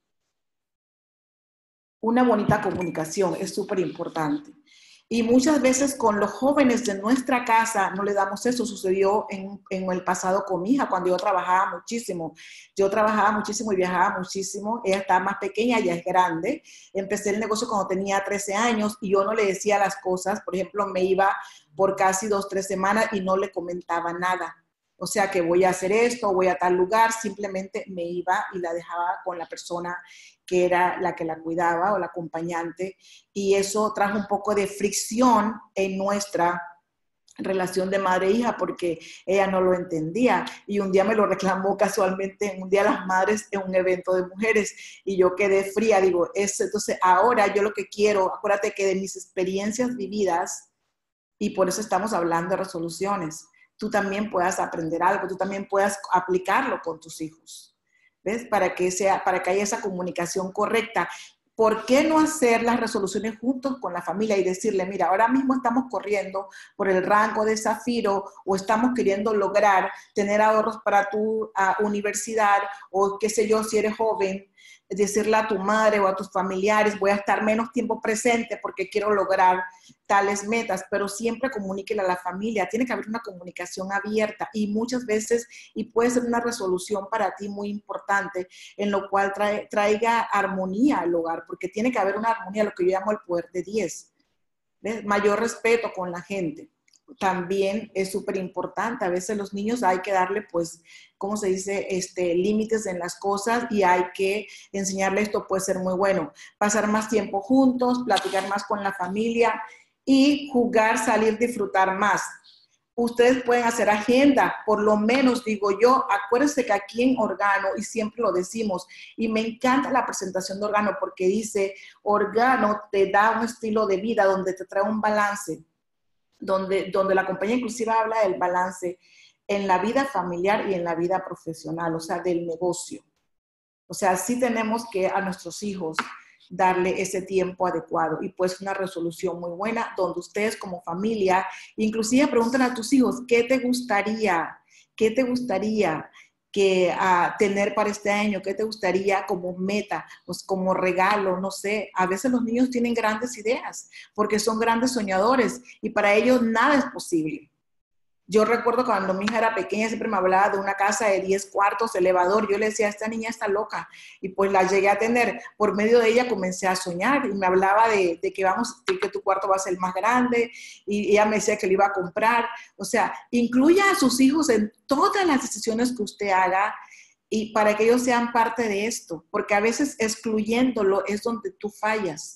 una bonita comunicación. Es súper importante. Y muchas veces con los jóvenes de nuestra casa no le damos eso. Sucedió en, en el pasado con mi hija, cuando yo trabajaba muchísimo. Yo trabajaba muchísimo y viajaba muchísimo. Ella estaba más pequeña, ya es grande. Empecé el negocio cuando tenía trece años y yo no le decía las cosas. Por ejemplo, me iba por casi dos, tres semanas y no le comentaba nada. O sea, que voy a hacer esto, voy a tal lugar. Simplemente me iba y la dejaba con la persona que era la que la cuidaba o la acompañante, y eso trajo un poco de fricción en nuestra relación de madre e hija porque ella no lo entendía y un día me lo reclamó casualmente en un día de las madres en un evento de mujeres y yo quedé fría, digo, es, entonces ahora yo lo que quiero, acuérdate que de mis experiencias vividas, y por eso estamos hablando de resoluciones, tú también puedas aprender algo, tú también puedas aplicarlo con tus hijos. ¿Ves? Para que, sea, para que haya esa comunicación correcta. ¿Por qué no hacer las resoluciones juntos con la familia y decirle, mira, ahora mismo estamos corriendo por el rango de Zafiro o estamos queriendo lograr tener ahorros para tu uh, universidad o qué sé yo, si eres joven, decirle a tu madre o a tus familiares, voy a estar menos tiempo presente porque quiero lograr tales metas, pero siempre comuníquele a la familia. Tiene que haber una comunicación abierta y muchas veces, y puede ser una resolución para ti muy importante, en lo cual trae, traiga armonía al hogar, porque tiene que haber una armonía, lo que yo llamo el poder de diez. ¿Ves? Mayor respeto con la gente. También es súper importante. A veces los niños hay que darle, pues, ¿cómo se dice? Este, límites en las cosas y hay que enseñarle esto, puede ser muy bueno. Pasar más tiempo juntos, platicar más con la familia y jugar, salir, disfrutar más. Ustedes pueden hacer agenda, por lo menos digo yo, acuérdense que aquí en Organo, y siempre lo decimos, y me encanta la presentación de Organo porque dice, Organo te da un estilo de vida donde te trae un balance, donde, donde la compañía inclusive habla del balance en la vida familiar y en la vida profesional, o sea, del negocio. O sea, sí tenemos que a nuestros hijos darle ese tiempo adecuado y pues una resolución muy buena donde ustedes como familia, inclusive preguntan a tus hijos, ¿qué te gustaría? ¿qué te gustaría que uh, tener para este año? ¿Qué te gustaría como meta? Pues como regalo, no sé. A veces los niños tienen grandes ideas porque son grandes soñadores y para ellos nada es posible. Yo recuerdo cuando mi hija era pequeña, siempre me hablaba de una casa de diez cuartos, elevador. Yo le decía, esta niña está loca. Y pues la llegué a tener. Por medio de ella comencé a soñar y me hablaba de, de que, vamos, de que tu cuarto va a ser más grande. Y ella me decía que lo iba a comprar. O sea, incluya a sus hijos en todas las decisiones que usted haga y para que ellos sean parte de esto. Porque a veces excluyéndolo es donde tú fallas.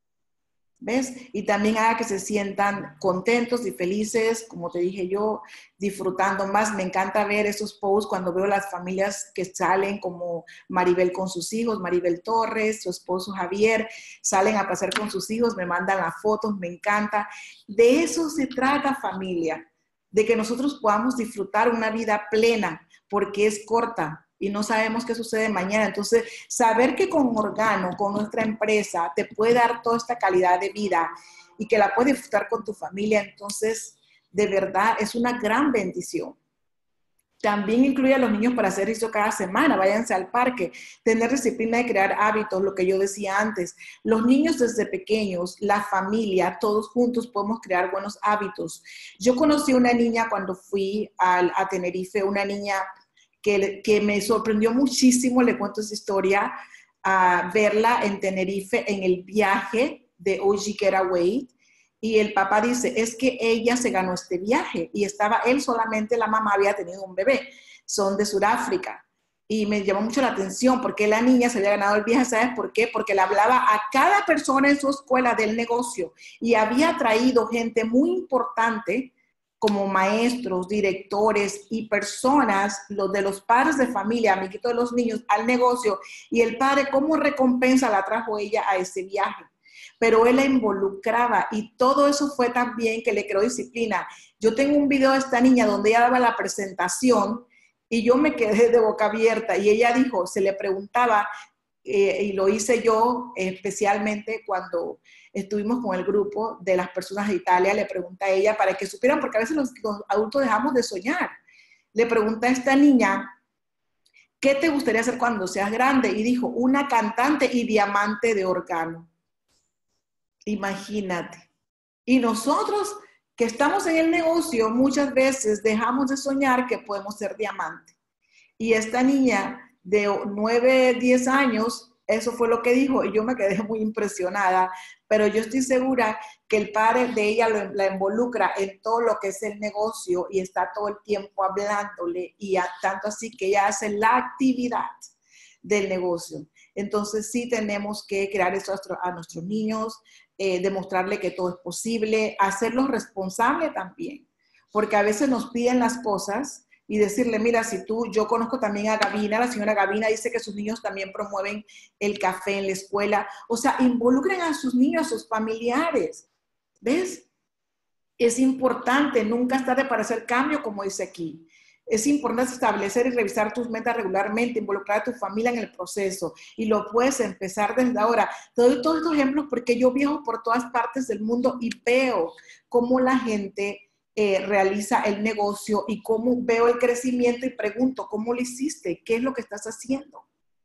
¿Ves? Y también haga que se sientan contentos y felices, como te dije yo, disfrutando más. Me encanta ver esos posts cuando veo las familias que salen, como Maribel con sus hijos, Maribel Torres, su esposo Javier, salen a pasar con sus hijos, me mandan las fotos, me encanta. De eso se trata, familia, de que nosotros podamos disfrutar una vida plena, porque es corta. Y no sabemos qué sucede mañana. Entonces, saber que con Organo, con nuestra empresa, te puede dar toda esta calidad de vida y que la puedes disfrutar con tu familia, entonces, de verdad, es una gran bendición. También incluye a los niños para hacer ejercicio cada semana, váyanse al parque, tener disciplina y crear hábitos, lo que yo decía antes. Los niños desde pequeños, la familia, todos juntos podemos crear buenos hábitos. Yo conocí a una niña cuando fui a, a Tenerife, una niña Que, que me sorprendió muchísimo, le cuento esa historia, a verla en Tenerife en el viaje de O G Getaway, y el papá dice, es que ella se ganó este viaje, y estaba él solamente, la mamá había tenido un bebé, son de Sudáfrica, y me llamó mucho la atención, porque la niña se había ganado el viaje, ¿sabes por qué? Porque le hablaba a cada persona en su escuela del negocio, y había traído gente muy importante, como maestros, directores y personas, los de los padres de familia, amiguitos de los niños, al negocio, y el padre como recompensa la trajo ella a ese viaje. Pero él la involucraba y todo eso fue también que le creó disciplina. Yo tengo un video de esta niña donde ella daba la presentación y yo me quedé de boca abierta y ella dijo, se le preguntaba, eh, y lo hice yo especialmente cuando estuvimos con el grupo de las personas de Italia, le pregunté a ella para que supieran, porque a veces los, los adultos dejamos de soñar. Le pregunté a esta niña, ¿qué te gustaría hacer cuando seas grande? Y dijo, una cantante y diamante de órgano. Imagínate. Y nosotros que estamos en el negocio, muchas veces dejamos de soñar que podemos ser diamante. Y esta niña de nueve, diez años, eso fue lo que dijo y yo me quedé muy impresionada, pero yo estoy segura que el padre de ella lo, la involucra en todo lo que es el negocio y está todo el tiempo hablándole y a, tanto así que ella hace la actividad del negocio. Entonces sí tenemos que crear eso a, a nuestros niños, eh, demostrarle que todo es posible, hacerlos responsables también, porque a veces nos piden las cosas y decirle, mira, si tú, yo conozco también a Gavina, la señora Gavina dice que sus niños también promueven el café en la escuela, o sea, involucren a sus niños, a sus familiares, ¿ves? Es importante, nunca es tarde para hacer cambio, como dice aquí. Es importante establecer y revisar tus metas regularmente, involucrar a tu familia en el proceso y lo puedes empezar desde ahora. Te doy todos estos ejemplos porque yo viajo por todas partes del mundo y veo cómo la gente eh, realiza el negocio y cómo veo el crecimiento y pregunto, ¿cómo lo hiciste? ¿Qué es lo que estás haciendo?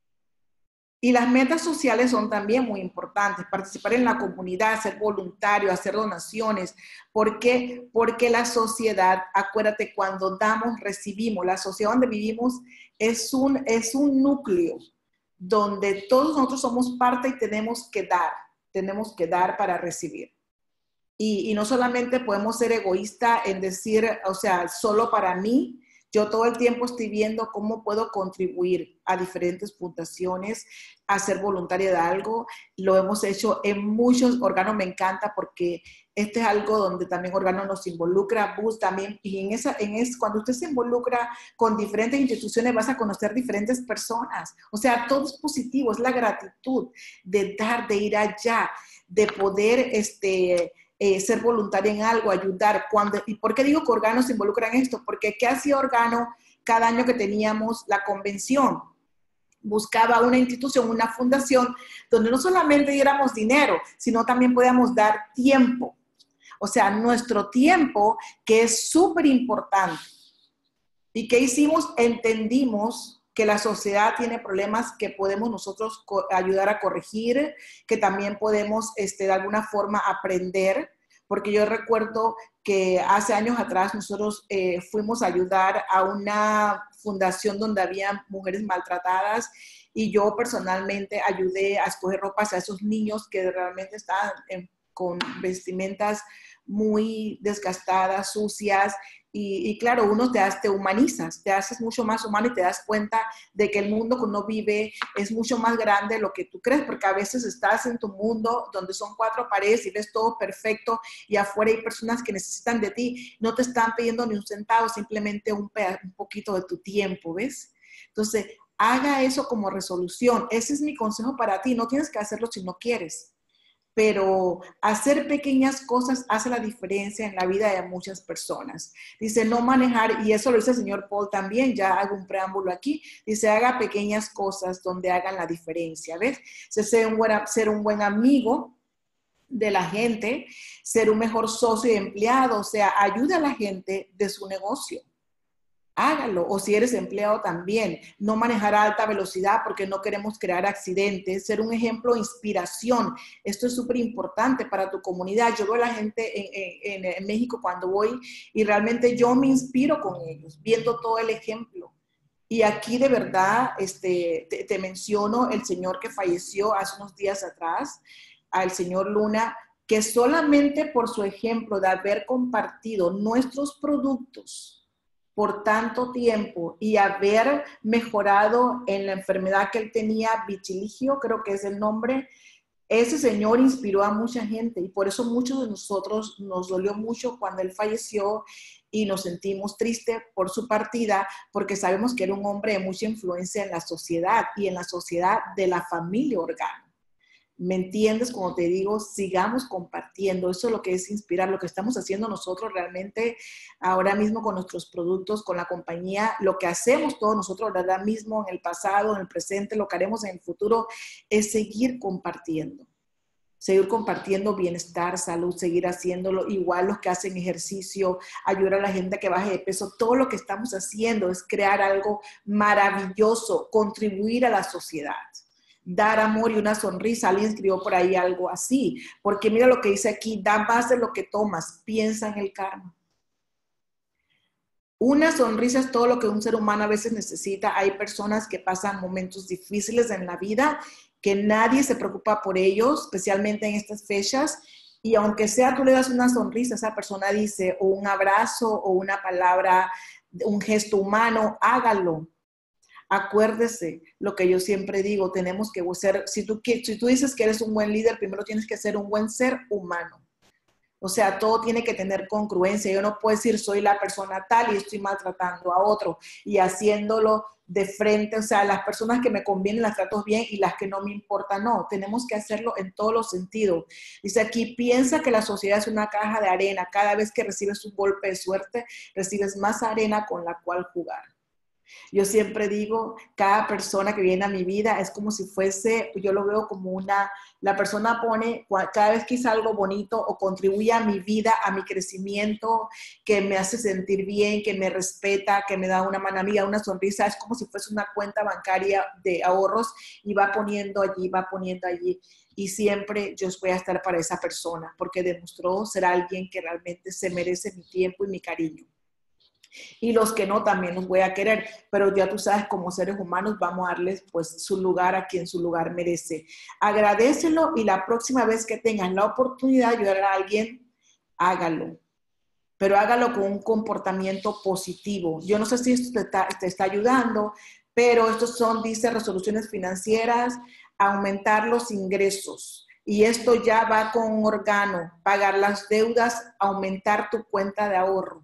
Y las metas sociales son también muy importantes, participar en la comunidad, ser voluntario, hacer donaciones. ¿Por qué? Porque la sociedad, acuérdate, cuando damos, recibimos. La sociedad donde vivimos es un, es un núcleo donde todos nosotros somos parte y tenemos que dar, tenemos que dar para recibir. Y, y no solamente podemos ser egoístas en decir, o sea, solo para mí. Yo todo el tiempo estoy viendo cómo puedo contribuir a diferentes fundaciones, a ser voluntaria de algo. Lo hemos hecho en muchos órganos, me encanta porque este es algo donde también órganos nos involucra, Bus también, y en esa, en es, cuando usted se involucra con diferentes instituciones vas a conocer diferentes personas. O sea, todo es positivo, es la gratitud de dar, de ir allá, de poder, este... Eh, ser voluntaria en algo, ayudar. Cuando, ¿y por qué digo que Organo se involucra en esto? Porque ¿qué hacía Organo cada año que teníamos la convención? Buscaba una institución, una fundación, donde no solamente diéramos dinero, sino también podíamos dar tiempo. O sea, nuestro tiempo, que es súper importante. ¿Y qué hicimos? Entendimos que la sociedad tiene problemas que podemos nosotros ayudar a corregir, que también podemos este, de alguna forma aprender, porque yo recuerdo que hace años atrás nosotros eh, fuimos a ayudar a una fundación donde había mujeres maltratadas y yo personalmente ayudé a escoger ropas a esos niños que realmente estaban en, con vestimentas muy desgastadas, sucias, y, y claro, uno te, te humanizas, te haces mucho más humano y te das cuenta de que el mundo que uno vive es mucho más grande de lo que tú crees, porque a veces estás en tu mundo donde son cuatro paredes y ves todo perfecto y afuera hay personas que necesitan de ti, no te están pidiendo ni un centavo, simplemente un, un poquito de tu tiempo, ¿ves? Entonces, haga eso como resolución. Ese es mi consejo para ti, no tienes que hacerlo si no quieres. Pero hacer pequeñas cosas hace la diferencia en la vida de muchas personas. Dice, no manejar, y eso lo dice el señor Paul también, ya hago un preámbulo aquí, dice, haga pequeñas cosas donde hagan la diferencia, ¿ves? Dice, ser un buen, ser un buen amigo de la gente, ser un mejor socio y empleado, o sea, ayuda a la gente de su negocio. Hágalo, o si eres empleado también, no manejar a alta velocidad porque no queremos crear accidentes, ser un ejemplo de inspiración, esto es súper importante para tu comunidad. Yo veo a la gente en, en, en México cuando voy y realmente yo me inspiro con ellos, viendo todo el ejemplo. Y aquí de verdad, este, te, te menciono el señor que falleció hace unos días atrás, al señor Luna, que solamente por su ejemplo de haber compartido nuestros productos por tanto tiempo y haber mejorado en la enfermedad que él tenía, vitiligio, creo que es el nombre, ese señor inspiró a mucha gente y por eso muchos de nosotros nos dolió mucho cuando él falleció y nos sentimos tristes por su partida porque sabemos que era un hombre de mucha influencia en la sociedad y en la sociedad de la familia Organo. ¿Me entiendes? Como te digo, sigamos compartiendo. Eso es lo que es inspirar, lo que estamos haciendo nosotros realmente ahora mismo con nuestros productos, con la compañía, lo que hacemos todos nosotros ahora mismo en el pasado, en el presente, lo que haremos en el futuro, es seguir compartiendo. Seguir compartiendo bienestar, salud, seguir haciéndolo. Igual los que hacen ejercicio, ayudar a la gente a que baje de peso. Todo lo que estamos haciendo es crear algo maravilloso, contribuir a la sociedad. Dar amor y una sonrisa. Alguien escribió por ahí algo así, porque mira lo que dice aquí, da más de lo que tomas, piensa en el karma. Una sonrisa es todo lo que un ser humano a veces necesita. Hay personas que pasan momentos difíciles en la vida, que nadie se preocupa por ellos, especialmente en estas fechas, y aunque sea tú le das una sonrisa, esa persona dice, o un abrazo, o una palabra, un gesto humano, hágalo. Acuérdese lo que yo siempre digo, tenemos que ser, si tú, si tú dices que eres un buen líder, primero tienes que ser un buen ser humano. O sea, todo tiene que tener congruencia. Yo no puedo decir soy la persona tal y estoy maltratando a otro y haciéndolo de frente. O sea, las personas que me convienen las trato bien y las que no me importan, no. Tenemos que hacerlo en todos los sentidos. Dice aquí, piensa que la sociedad es una caja de arena. Cada vez que recibes un golpe de suerte, recibes más arena con la cual jugar. Yo siempre digo, cada persona que viene a mi vida es como si fuese, yo lo veo como una, la persona pone, cada vez que hice algo bonito o contribuye a mi vida, a mi crecimiento, que me hace sentir bien, que me respeta, que me da una mano amiga, una sonrisa, es como si fuese una cuenta bancaria de ahorros y va poniendo allí, va poniendo allí. Y siempre yo voy a estar para esa persona porque demostró ser alguien que realmente se merece mi tiempo y mi cariño. Y los que no también los voy a querer, pero ya tú sabes, como seres humanos vamos a darles pues su lugar a quien su lugar merece. Agradécelo y la próxima vez que tengas la oportunidad de ayudar a alguien, hágalo. Pero hágalo con un comportamiento positivo. Yo no sé si esto te está, te está ayudando, pero estos son, dice, resoluciones financieras, aumentar los ingresos. Y esto ya va con un Organo, pagar las deudas, aumentar tu cuenta de ahorro.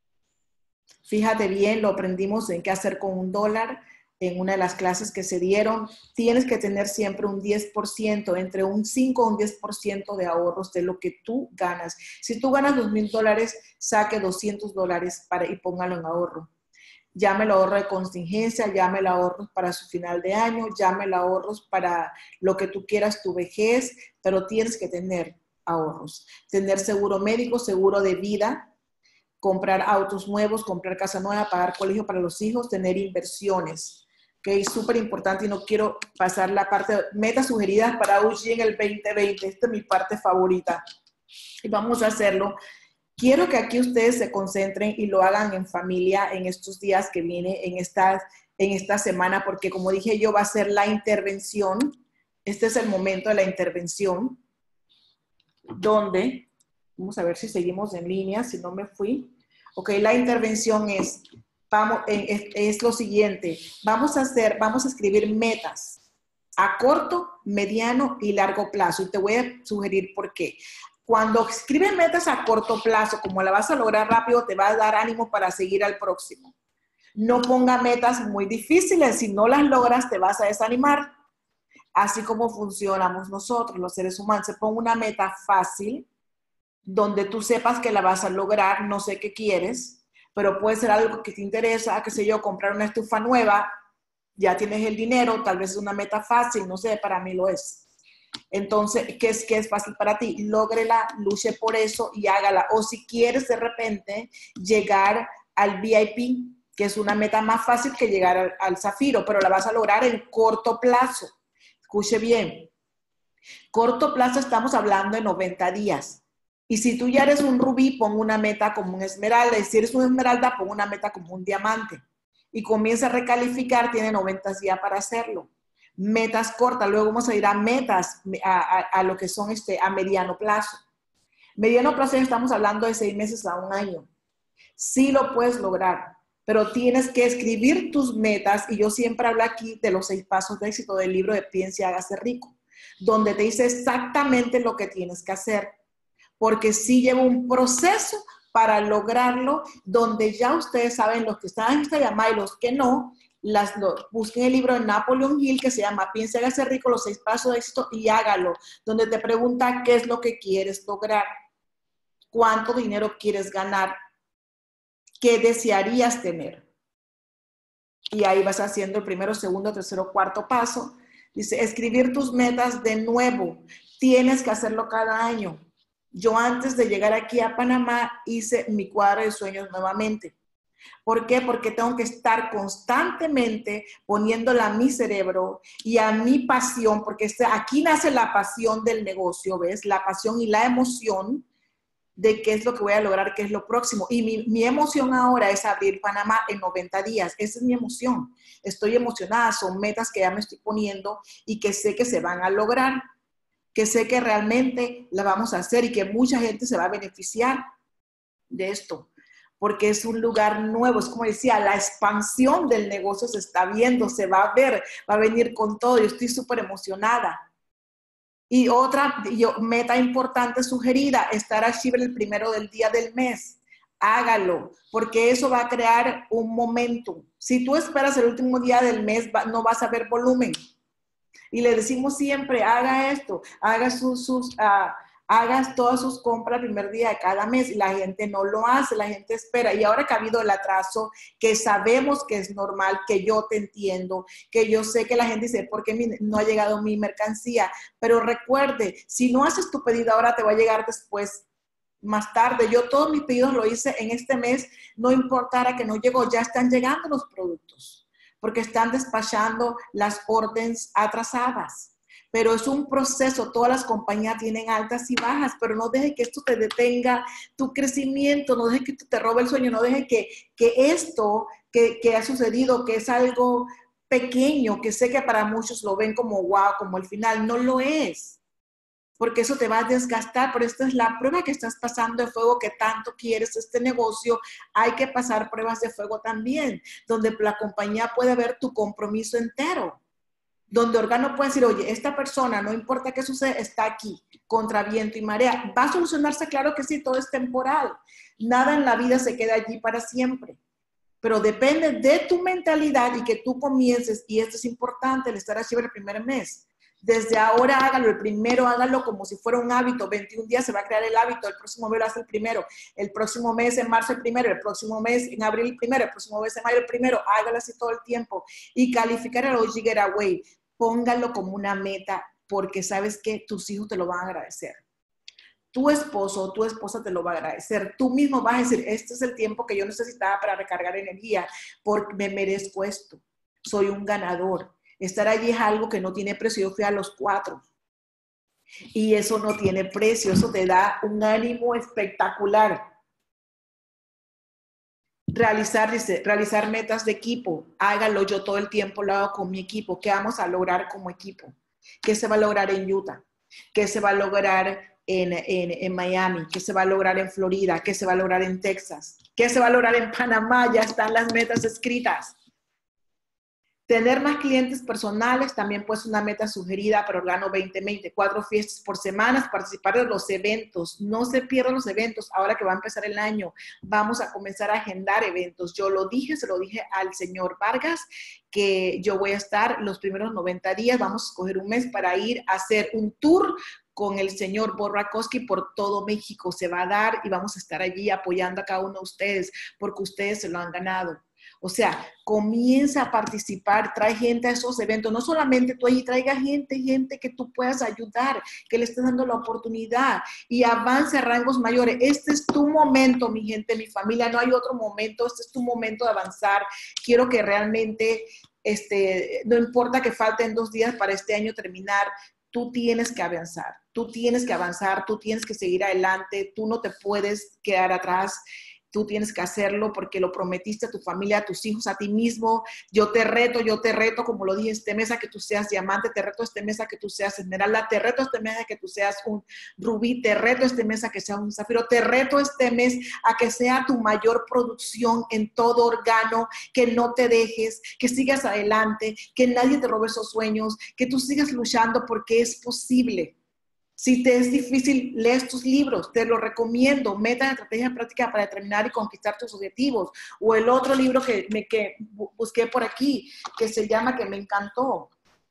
Fíjate bien, lo aprendimos en qué hacer con un dólar en una de las clases que se dieron. Tienes que tener siempre un diez por ciento, entre un cinco o un diez por ciento de ahorros de lo que tú ganas. Si tú ganas dos mil dólares, saque doscientos dólares para, y póngalo en ahorro. Llámelo ahorro de contingencia, llámelo ahorros para su final de año, llámelo ahorros para lo que tú quieras, tu vejez, pero tienes que tener ahorros. Tener seguro médico, seguro de vida, comprar autos nuevos, comprar casa nueva, pagar colegio para los hijos, tener inversiones. Que es súper importante y no quiero pasar la parte de metas sugeridas para U G en el veinte veinte. Esta es mi parte favorita. Y vamos a hacerlo. Quiero que aquí ustedes se concentren y lo hagan en familia en estos días que viene, en esta, en esta semana, porque como dije yo, va a ser la intervención. Este es el momento de la intervención, donde, vamos a ver si seguimos en línea, si no me fui. Ok, la intervención es, vamos, es, es lo siguiente. Vamos a hacer, vamos a escribir metas a corto, mediano y largo plazo. Y te voy a sugerir por qué. Cuando escribes metas a corto plazo, como la vas a lograr rápido, te va a dar ánimo para seguir al próximo. No ponga metas muy difíciles. Si no las logras, te vas a desanimar. Así como funcionamos nosotros, los seres humanos. Se pone una meta fácil, donde tú sepas que la vas a lograr. No sé qué quieres, pero puede ser algo que te interesa, qué sé yo, comprar una estufa nueva. Ya tienes el dinero, tal vez es una meta fácil, no sé, para mí lo es. Entonces, ¿qué es, qué es fácil para ti? Lógrela, luche por eso y hágala. O si quieres de repente llegar al V I P, que es una meta más fácil que llegar al, al Zafiro, pero la vas a lograr en corto plazo. Escuche bien. Corto plazo estamos hablando de noventa días. Y si tú ya eres un rubí, pon una meta como un esmeralda. Y si eres un esmeralda, pon una meta como un diamante. Y comienza a recalificar, tiene noventa días para hacerlo. Metas cortas, luego vamos a ir a metas, a, a, a lo que son este, a mediano plazo. Mediano plazo ya estamos hablando de seis meses a un año. Sí lo puedes lograr, pero tienes que escribir tus metas, y yo siempre hablo aquí de los seis pasos de éxito del libro de Piense y Hágase Rico, donde te dice exactamente lo que tienes que hacer, porque sí lleva un proceso para lograrlo, donde ya ustedes saben, los que están en esta llamada y los que no, Las, lo, busquen el libro de Napoleon Hill que se llama Piense, Hágase Rico, los seis pasos de éxito y hágalo, donde te pregunta qué es lo que quieres lograr, cuánto dinero quieres ganar, qué desearías tener. Y ahí vas haciendo el primero, segundo, tercero, cuarto paso. Dice, escribir tus metas de nuevo. Tienes que hacerlo cada año. Yo antes de llegar aquí a Panamá hice mi cuadro de sueños nuevamente. ¿Por qué? Porque tengo que estar constantemente poniéndola a mi cerebro y a mi pasión, porque este, aquí nace la pasión del negocio, ¿ves? La pasión y la emoción de qué es lo que voy a lograr, qué es lo próximo. Y mi, mi emoción ahora es abrir Panamá en noventa días. Esa es mi emoción. Estoy emocionada, son metas que ya me estoy poniendo y que sé que se van a lograr, que sé que realmente la vamos a hacer y que mucha gente se va a beneficiar de esto, porque es un lugar nuevo. Es como decía, la expansión del negocio se está viendo, se va a ver, va a venir con todo. Yo estoy súper emocionada. Y otra yo, meta importante sugerida, estar activo el primero del día del mes. Hágalo, porque eso va a crear un momentum. Si tú esperas el último día del mes, va, no vas a ver volumen. Y le decimos siempre, haga esto, haga sus, sus uh, hagas todas sus compras el primer día de cada mes, y la gente no lo hace, la gente espera. Y ahora que ha habido el atraso, que sabemos que es normal, que yo te entiendo, que yo sé que la gente dice, ¿por qué no ha llegado mi mercancía? Pero recuerde, si no haces tu pedido ahora, te va a llegar después, más tarde. Yo todos mis pedidos lo hice en este mes, no importara que no llegó, ya están llegando los productos, porque están despachando las órdenes atrasadas. Pero es un proceso, todas las compañías tienen altas y bajas, pero no deje que esto te detenga tu crecimiento, no deje que esto te robe el sueño, no deje que, que esto que, que ha sucedido, que es algo pequeño, que sé que para muchos lo ven como wow, como el final, no lo es, porque eso te va a desgastar, pero esta es la prueba que estás pasando de fuego, que tanto quieres este negocio. Hay que pasar pruebas de fuego también, donde la compañía puede ver tu compromiso entero, donde Organo puede decir, oye, esta persona, no importa qué sucede, está aquí, contra viento y marea. ¿Va a solucionarse? Claro que sí, todo es temporal. Nada en la vida se queda allí para siempre. Pero depende de tu mentalidad y que tú comiences, y esto es importante, el estar activo el primer mes. Desde ahora hágalo, el primero hágalo como si fuera un hábito. veintiún días se va a crear el hábito, el próximo mes lo hace el primero, el próximo mes en marzo el primero, el próximo mes en abril el primero, el próximo mes en mayo el primero. Hágalo así todo el tiempo. Y calificar el O G Getaway, póngalo como una meta, porque sabes que tus hijos te lo van a agradecer. tu esposo o tu esposa te lo va a agradecer. Tú mismo vas a decir, este es el tiempo que yo necesitaba para recargar energía, porque me merezco esto. Soy un ganador. Estar allí es algo que no tiene precio. Yo fui a los cuatro. Y eso no tiene precio. Eso te da un ánimo espectacular. Realizar, dice, realizar metas de equipo. Hágalo, yo todo el tiempo lo hago con mi equipo. ¿Qué vamos a lograr como equipo? ¿Qué se va a lograr en Utah? ¿Qué se va a lograr en, en, en Miami? ¿Qué se va a lograr en Florida? ¿Qué se va a lograr en Texas? ¿Qué se va a lograr en Panamá? Ya están las metas escritas. Tener más clientes personales también puede ser una meta sugerida para Organo veinte veinte. Cuatro fiestas por semana, participar de los eventos. No se pierdan los eventos. Ahora que va a empezar el año, vamos a comenzar a agendar eventos. Yo lo dije, se lo dije al señor Vargas, que yo voy a estar los primeros noventa días. Vamos a escoger un mes para ir a hacer un tour con el señor Borrakowski por todo México. Se va a dar y vamos a estar allí apoyando a cada uno de ustedes, porque ustedes se lo han ganado. O sea, comienza a participar, trae gente a esos eventos, no solamente tú allí, traiga gente, gente que tú puedas ayudar, que le estés dando la oportunidad y avance a rangos mayores. Este es tu momento, mi gente, mi familia, no hay otro momento, este es tu momento de avanzar. Quiero que realmente, este, no importa que falten dos días para este año terminar, tú tienes que avanzar, tú tienes que avanzar, tú tienes que seguir adelante, tú no te puedes quedar atrás. Tú tienes que hacerlo porque lo prometiste a tu familia, a tus hijos, a ti mismo. Yo te reto, yo te reto, como lo dije este mes, a que tú seas diamante, te reto este mes a que tú seas esmeralda, te reto este mes a que tú seas un rubí, te reto este mes a que seas un zafiro, te reto este mes a que sea tu mayor producción en todo Organo, que no te dejes, que sigas adelante, que nadie te robe esos sueños, que tú sigas luchando porque es posible. Si te es difícil, lees tus libros, te lo recomiendo, Metas, Estrategias Prácticas para Determinar y Conquistar Tus Objetivos. O el otro libro que, me, que busqué por aquí, que se llama, que me encantó,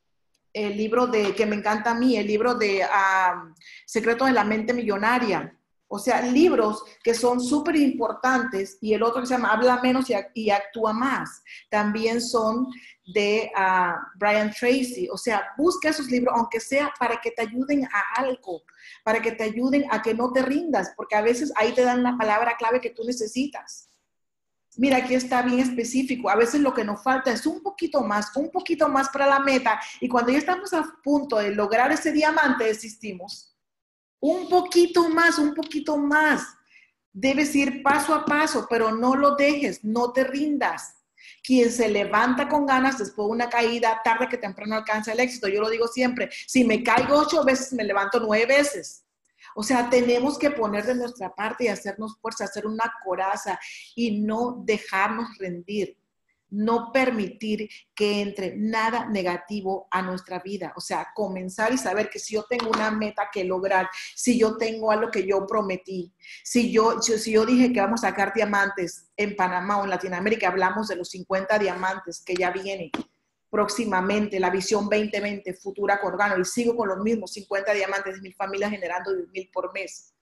el libro de, que me encanta a mí, el libro de um, Secretos de la Mente Millonaria. O sea, libros que son súper importantes, y el otro que se llama Habla Menos y, y Actúa Más. También son de uh, Brian Tracy. O sea, busca esos libros, aunque sea para que te ayuden a algo, para que te ayuden a que no te rindas, porque a veces ahí te dan la palabra clave que tú necesitas. Mira, aquí está bien específico. A veces lo que nos falta es un poquito más, un poquito más para la meta, y cuando ya estamos a punto de lograr ese diamante, desistimos. Un poquito más, un poquito más. Debes ir paso a paso, pero no lo dejes, no te rindas. Quien se levanta con ganas después de una caída, tarde que temprano alcanza el éxito. Yo lo digo siempre, si me caigo ocho veces, me levanto nueve veces. O sea, tenemos que poner de nuestra parte y hacernos fuerza, hacer una coraza y no dejarnos rendir. No permitir que entre nada negativo a nuestra vida. O sea, comenzar y saber que si yo tengo una meta que lograr, si yo tengo algo que yo prometí, si yo, si yo dije que vamos a sacar diamantes en Panamá o en Latinoamérica, hablamos de los cincuenta diamantes que ya vienen próximamente, la visión veinte veinte, futura con Organo, y sigo con los mismos cincuenta diamantes de mil familias generando diez mil por mes.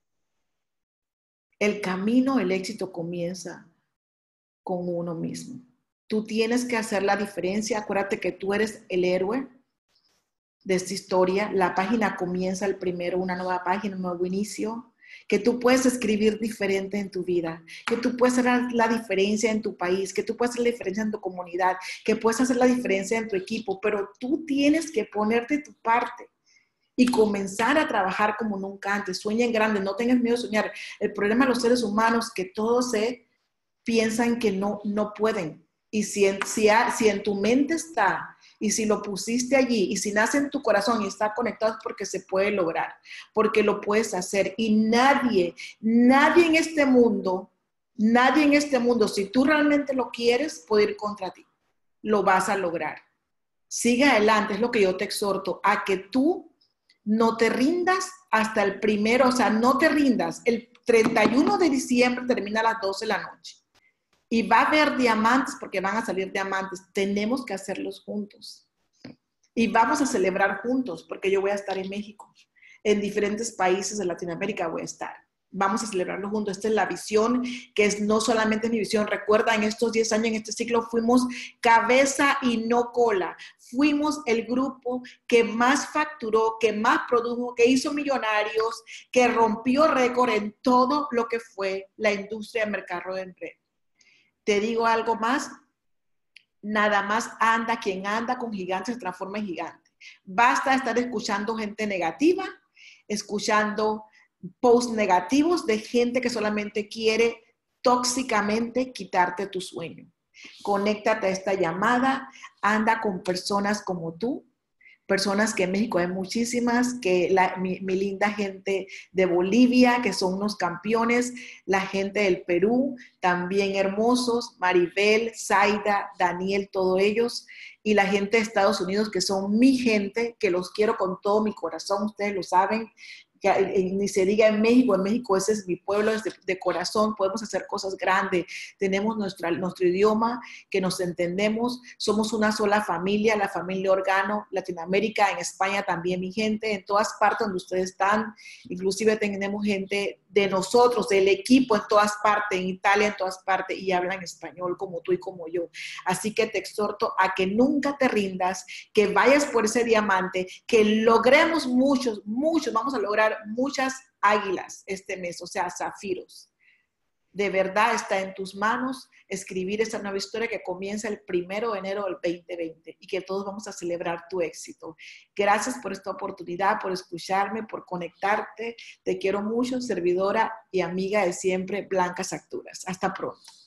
El camino, el éxito comienza con uno mismo. Tú tienes que hacer la diferencia. Acuérdate que tú eres el héroe de esta historia. La página comienza el primero, una nueva página, un nuevo inicio. Que tú puedes escribir diferente en tu vida. Que tú puedes hacer la diferencia en tu país. Que tú puedes hacer la diferencia en tu comunidad. Que puedes hacer la diferencia en tu equipo. Pero tú tienes que ponerte tu parte y comenzar a trabajar como nunca antes. Sueña en grande, no tengas miedo de soñar. El problema de los seres humanos es que todos se piensan que no, no pueden. Y si en, si, ha, si en tu mente está, y si lo pusiste allí, y si nace en tu corazón y está conectado, es porque se puede lograr, porque lo puedes hacer. Y nadie, nadie en este mundo, nadie en este mundo, si tú realmente lo quieres, puede ir contra ti. Lo vas a lograr. Sigue adelante, es lo que yo te exhorto, a que tú no te rindas hasta el primero, o sea, no te rindas. El treinta y uno de diciembre termina a las doce de la noche. Y va a haber diamantes porque van a salir diamantes. Tenemos que hacerlos juntos. Y vamos a celebrar juntos porque yo voy a estar en México. En diferentes países de Latinoamérica voy a estar. vamos a celebrarlo juntos. Esta es la visión, que es no solamente mi visión. Recuerda, en estos diez años, en este ciclo, fuimos cabeza y no cola. Fuimos el grupo que más facturó, que más produjo, que hizo millonarios, que rompió récord en todo lo que fue la industria del mercado en red. Te digo algo más, nada más anda, quien anda con gigantes se transforma en gigante. Basta estar escuchando gente negativa, escuchando posts negativos de gente que solamente quiere tóxicamente quitarte tu sueño. Conéctate a esta llamada, anda con personas como tú, personas que en México hay muchísimas, que la, mi, mi linda gente de Bolivia, que son unos campeones, la gente del Perú, también hermosos, Maribel, Zaida, Daniel, todos ellos, y la gente de Estados Unidos, que son mi gente, que los quiero con todo mi corazón, ustedes lo saben, que ni se diga en México, en México ese es mi pueblo, es de, de corazón, podemos hacer cosas grandes, tenemos nuestra, nuestro idioma, que nos entendemos, somos una sola familia, la familia Organo, Latinoamérica, en España también mi gente, en todas partes donde ustedes están, inclusive tenemos gente de nosotros, del equipo en todas partes, en Italia en todas partes, y hablan español como tú y como yo. Así que te exhorto a que nunca te rindas, que vayas por ese diamante, que logremos muchos, muchos, vamos a lograr muchas águilas este mes, o sea, zafiros. De verdad está en tus manos escribir esta nueva historia que comienza el primero de enero del veinte veinte y que todos vamos a celebrar tu éxito. Gracias por esta oportunidad, por escucharme, por conectarte. Te quiero mucho, servidora y amiga de siempre, Blanca Sacturas. Hasta pronto.